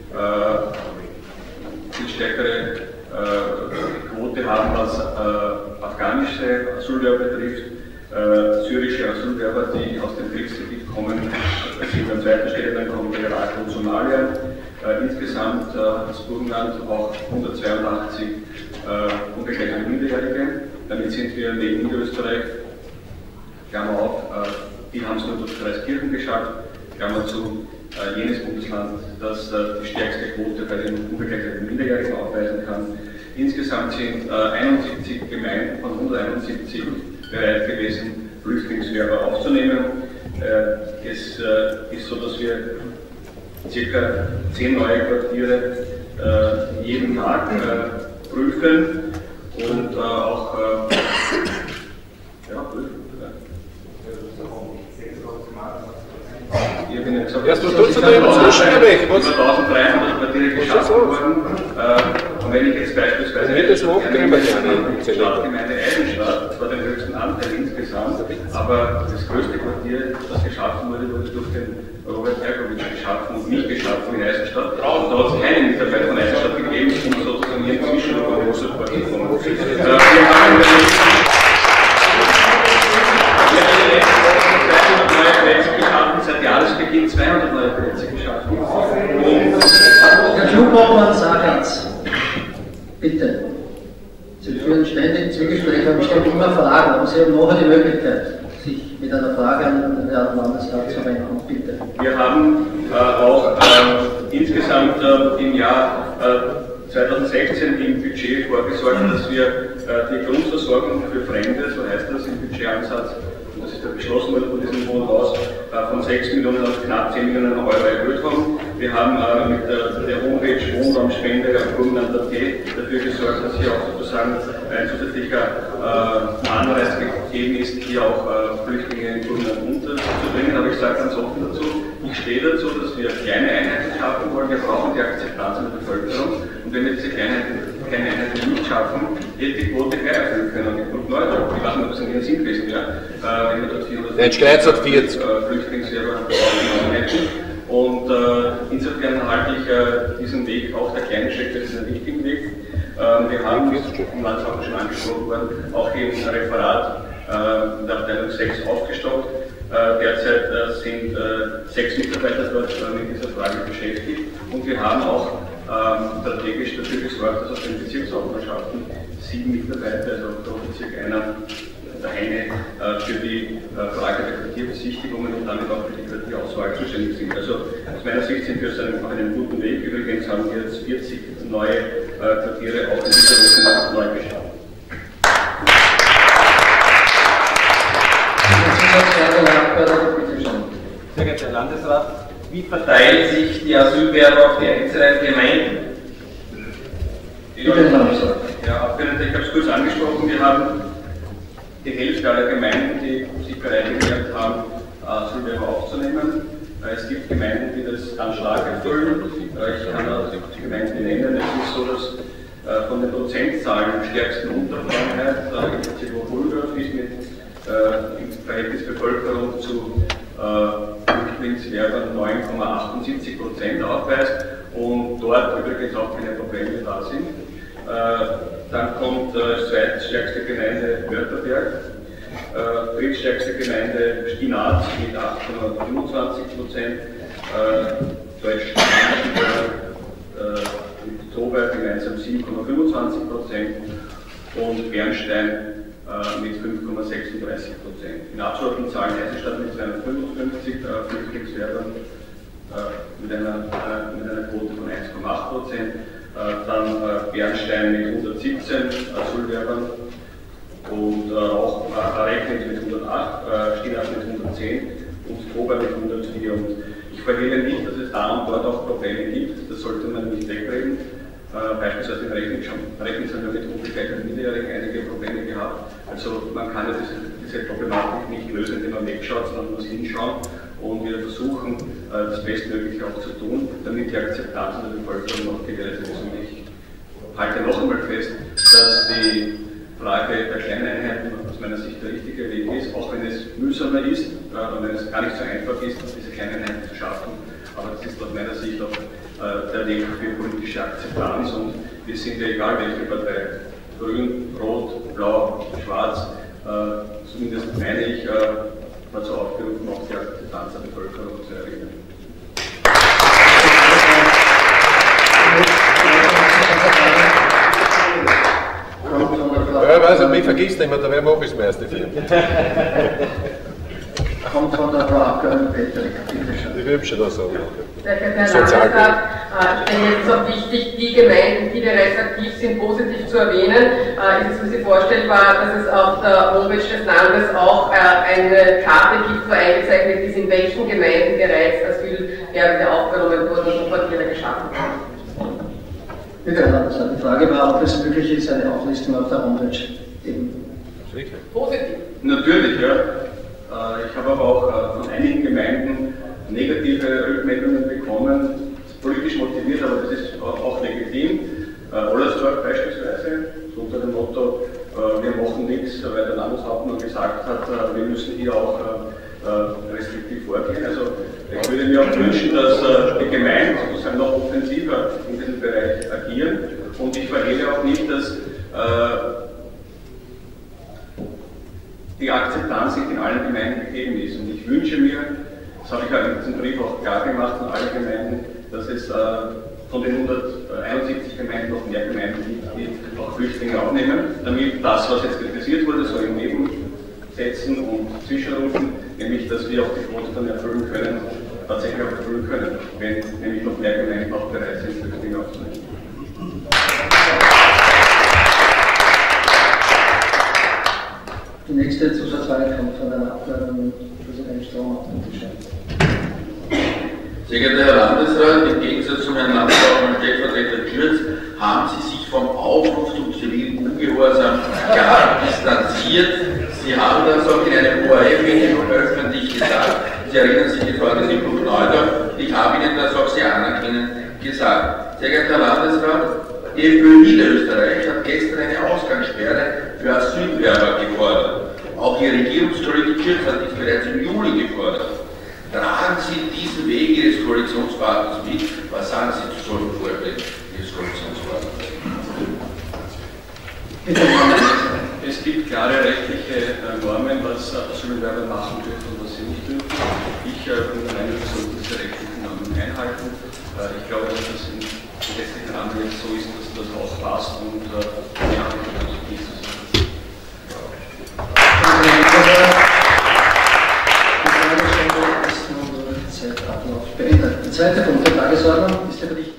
äh, viel stärkere äh, Quote haben, was äh, afghanische Asylwerber betrifft. Äh, syrische Asylwerber, die aus dem Kriegsgebiet kommen, sind an zweiter Stelle, dann kommen die Irak und Somalia. Äh, insgesamt äh, hat das Burgenland auch hundertzweiundachtzig äh, unbegleitete Minderjährige. Damit sind wir neben Niederösterreich, Klammer auf, äh, die haben es nur durch Kreiskirchen geschafft, Klammer zu, äh, jenes Bundesland, das äh, die stärkste Quote bei den unbegleiteten Minderjährigen aufweisen kann. Insgesamt sind äh, einundsiebzig Gemeinden von hunderteinundsiebzig bereit gewesen, Flüchtlingswerber aufzunehmen. Äh, es äh, ist so, dass wir circa zehn neue Quartiere äh, jeden Tag äh, prüfen und äh, auch äh, ja, prüfen. Ich bin jetzt gesagt, Erst was tut ihr denn zwischendurch? Über eintausenddreihundert Quartiere geschaffen worden. Äh, und wenn ich jetzt beispielsweise nicht das Hochgräber die Stadtgemeinde Eisenstadt, das war den höchsten Anteil insgesamt, aber das größte Quartier, das geschaffen wurde, wurde durch den Robert Erkowitsch geschaffen und nicht geschaffen in Eisenstadt. Und da hat es keinen Mitarbeiter von Eisenstadt gegeben, um sozusagen hier inzwischen noch ein großes Quartier zu machen. Wir haben seit Jahresbeginn zweihundert neue Plätze geschaffen. Herr Klubobmann, Sagatz, bitte. Sie führen ständig Zwiegespräche und stellen immer Fragen, aber Sie haben nachher die Möglichkeit, sich mit einer Frage an den Herrn Landesrat zu wenden. Bitte. Wir haben äh, auch äh, insgesamt äh, im Jahr äh, zweitausendsechzehn im Budget vorgesorgt, dass wir äh, die Grundversorgung für Fremde, so heißt das im Budgetansatz, das ist ja beschlossen worden von diesem Hohen Haus, von sechs Millionen auf knapp zehn Millionen Euro erhöht haben. Wir haben äh, mit der, der Homepage Wohnraumspende auf Burgenland punkt at dafür gesorgt, dass hier auch sozusagen ein zusätzlicher äh, Anreiz gegeben ist, hier auch äh, Flüchtlinge in Burgenland unterzubringen. Aber ich sage ganz offen dazu, ich stehe dazu, dass wir kleine Einheiten schaffen wollen. Wir brauchen die Akzeptanz in der Bevölkerung. Und wenn wir diese kleinen keine Einheiten nicht schaffen, hätte die Quote gleich erfüllen können. Und Leute, ich weiß nicht, ob es in Ihren Sinn gewesen wäre, äh, wenn wir dort vierhundertvierzig äh, Flüchtlingswerber genommen hätten. Und äh, insofern halte ich äh, diesen Weg, auch der kleine Schritt, das ist ein wichtiger Weg. Äh, wir haben, im Landesrat schon angesprochen worden, auch im Referat äh, der Abteilung sechs aufgestockt. Äh, derzeit äh, sind äh, sechs Mitarbeiter dort äh, mit dieser Frage beschäftigt. Und wir haben auch ähm, strategisch dafür gesorgt, dass aus den Bezirksaufmerschaften sieben Mitarbeiter, also pro Bezirk einer, der eine äh, für die äh, Frage der Quartierbesichtigungen und damit auch für die Quartierauswahl zuständig sind. Also aus meiner Sicht sind wir auf einem, auf einem guten Weg. Übrigens haben wir jetzt vierzig neue äh, Quartiere auch in dieser Woche neu geschaffen. Sehr geehrter Herr Landesrat, wie verteilen sich die Asylwerber auf die einzelnen Gemeinden? Ja, ja, Abgeordneter, ich habe es kurz angesprochen, wir haben die Hälfte aller Gemeinden, die sich bereit erklärt haben, Asylwerber aufzunehmen. Es gibt Gemeinden, die das ganz stark erfüllen. Ich kann auch die Gemeinden nennen. Es ist so, dass von den Prozentzahlen am stärksten Unterfreiheit in Bulgarien ist mit im Verhältnis Bevölkerung zu Flüchtlingswerbern neun Komma achtundsiebzig Prozent aufweist und dort übrigens auch keine Probleme da sind. Dann kommt als zweitstärkste Gemeinde Wörterberg, äh, drittstärkste Gemeinde Stinaz mit acht Komma fünfundzwanzig Prozent, äh, Deutsch-Spanisch äh, mit Troberg gemeinsam sieben Komma fünfundzwanzig Prozent und Bernstein äh, mit fünf Komma sechsunddreißig Prozent. In absoluten Zahlen Eisenstadt mit zweihundertfünfundfünfzig äh, Flüchtlingswerbern äh, mit, einer, äh, mit einer Quote von eins Komma acht Prozent. Äh, dann äh, Bernstein mit hundertsiebzehn Asylwerbern und äh, auch äh, Reckling mit hundertacht, äh, Stinaz mit hundertzehn und Trober mit hundertvier. Und ich verhehle nicht, dass es da und dort auch Probleme gibt, das sollte man nicht wegreden. Äh, beispielsweise in Reckling schon, Reckling haben wir mit unbegleiteten Minderjährigen einige Probleme gehabt. Also man kann ja diese, diese Problematik nicht lösen, indem man wegschaut, sondern man muss hinschauen. und wir versuchen, das Bestmögliche auch zu tun, damit die Akzeptanz in der Bevölkerung noch gewährleistet ist. Und ich halte noch einmal fest, dass die Frage der kleinen Einheiten aus meiner Sicht der richtige Weg ist, auch wenn es mühsamer ist und wenn es gar nicht so einfach ist, diese kleinen Einheiten zu schaffen. Aber das ist aus meiner Sicht auch äh, der Weg für politische Akzeptanz und wir sind ja egal welche Partei, grün, rot, blau, schwarz, äh, zumindest meine ich, äh, dazu aufgerufen, auch die Akzeptanz der Bevölkerung zu erringen. Ja, ich weiß, mich vergisst immer, da wäre Office-Meister. Kommt von der Frau Abgeordneten Peter. Ich will schon das sagen. Sehr geehrter Herr Landesrat, ich denke, es ist auch wichtig, die Gemeinden, die bereits aktiv sind, positiv zu erwähnen. Ist es für Sie vorstellbar, dass es auf der Homepage des Landes auch eine Karte gibt, wo eingezeichnet ist, in welchen Gemeinden bereits Asylwerbende aufgenommen wurden und Quartiere geschaffen wurden? Bitte, Herr Landesrat, die Frage war, ob es möglich ist, eine Auflistung auf der Homepage eben. Positiv. Natürlich, ja. Ich habe aber auch von einigen Gemeinden negative Rückmeldungen bekommen, politisch motiviert, aber das ist auch legitim. Ollersdorf beispielsweise, so unter dem Motto, wir machen nichts, weil der Landeshauptmann gesagt hat, wir müssen hier auch restriktiv vorgehen. Also ich würde mir auch wünschen, dass die Gemeinden sozusagen noch offensiver in diesem Bereich agieren und ich verhehre auch nicht, dass die Akzeptanz nicht in allen Gemeinden gegeben ist. Und ich wünsche mir, das habe ich ja in diesem Brief auch klar gemacht an alle Gemeinden, dass es äh, von den hunderteinundsiebzig Gemeinden noch mehr Gemeinden gibt, die auch Flüchtlinge aufnehmen, damit das, was jetzt kritisiert wurde, so in Nebensätzen und Zwischenrufen, nämlich, dass wir auch die Quote dann erfüllen können, tatsächlich auch erfüllen können, wenn nämlich noch mehr Gemeinden auch bereit sind, Flüchtlinge aufzunehmen. Die nächste Zusatzfrage kommt von der Abgeordneten Präsident Straumer. Sehr geehrter Herr Landesrat, im Gegensatz zu Herrn Landeshauptmann Stellvertreter Kürz haben Sie sich vom Aufruf zum zivilen Ungehorsam klar distanziert. Sie haben das auch in einem O R F-Interview öffentlich gesagt. Sie erinnern sich, das war das in Blumenau. Ich habe Ihnen das auch sehr anerkennend gesagt. Sehr geehrter Herr Landesrat, die FPÖ Niederösterreich hat gestern eine Ausgangssperre für Asylwerber gefordert. Auch Ihr Regierungskollege Kürz hat dies bereits im Juli gefordert. Tragen Sie diesen Weg Ihres Koalitionspartners mit? Was sagen Sie zu solchen Vorschlägen Ihres Koalitionspartners? Es gibt klare rechtliche Normen, was Asylwerber machen dürfen und was sie nicht dürfen. Ich bin der Meinung, wir sollten diese rechtlichen Normen einhalten. Ich glaube, dass das in gesetzlichen Rahmen jetzt so ist, dass das auch passt und ja, das ist es. Der zweite Punkt der Tagesordnung ist der Bericht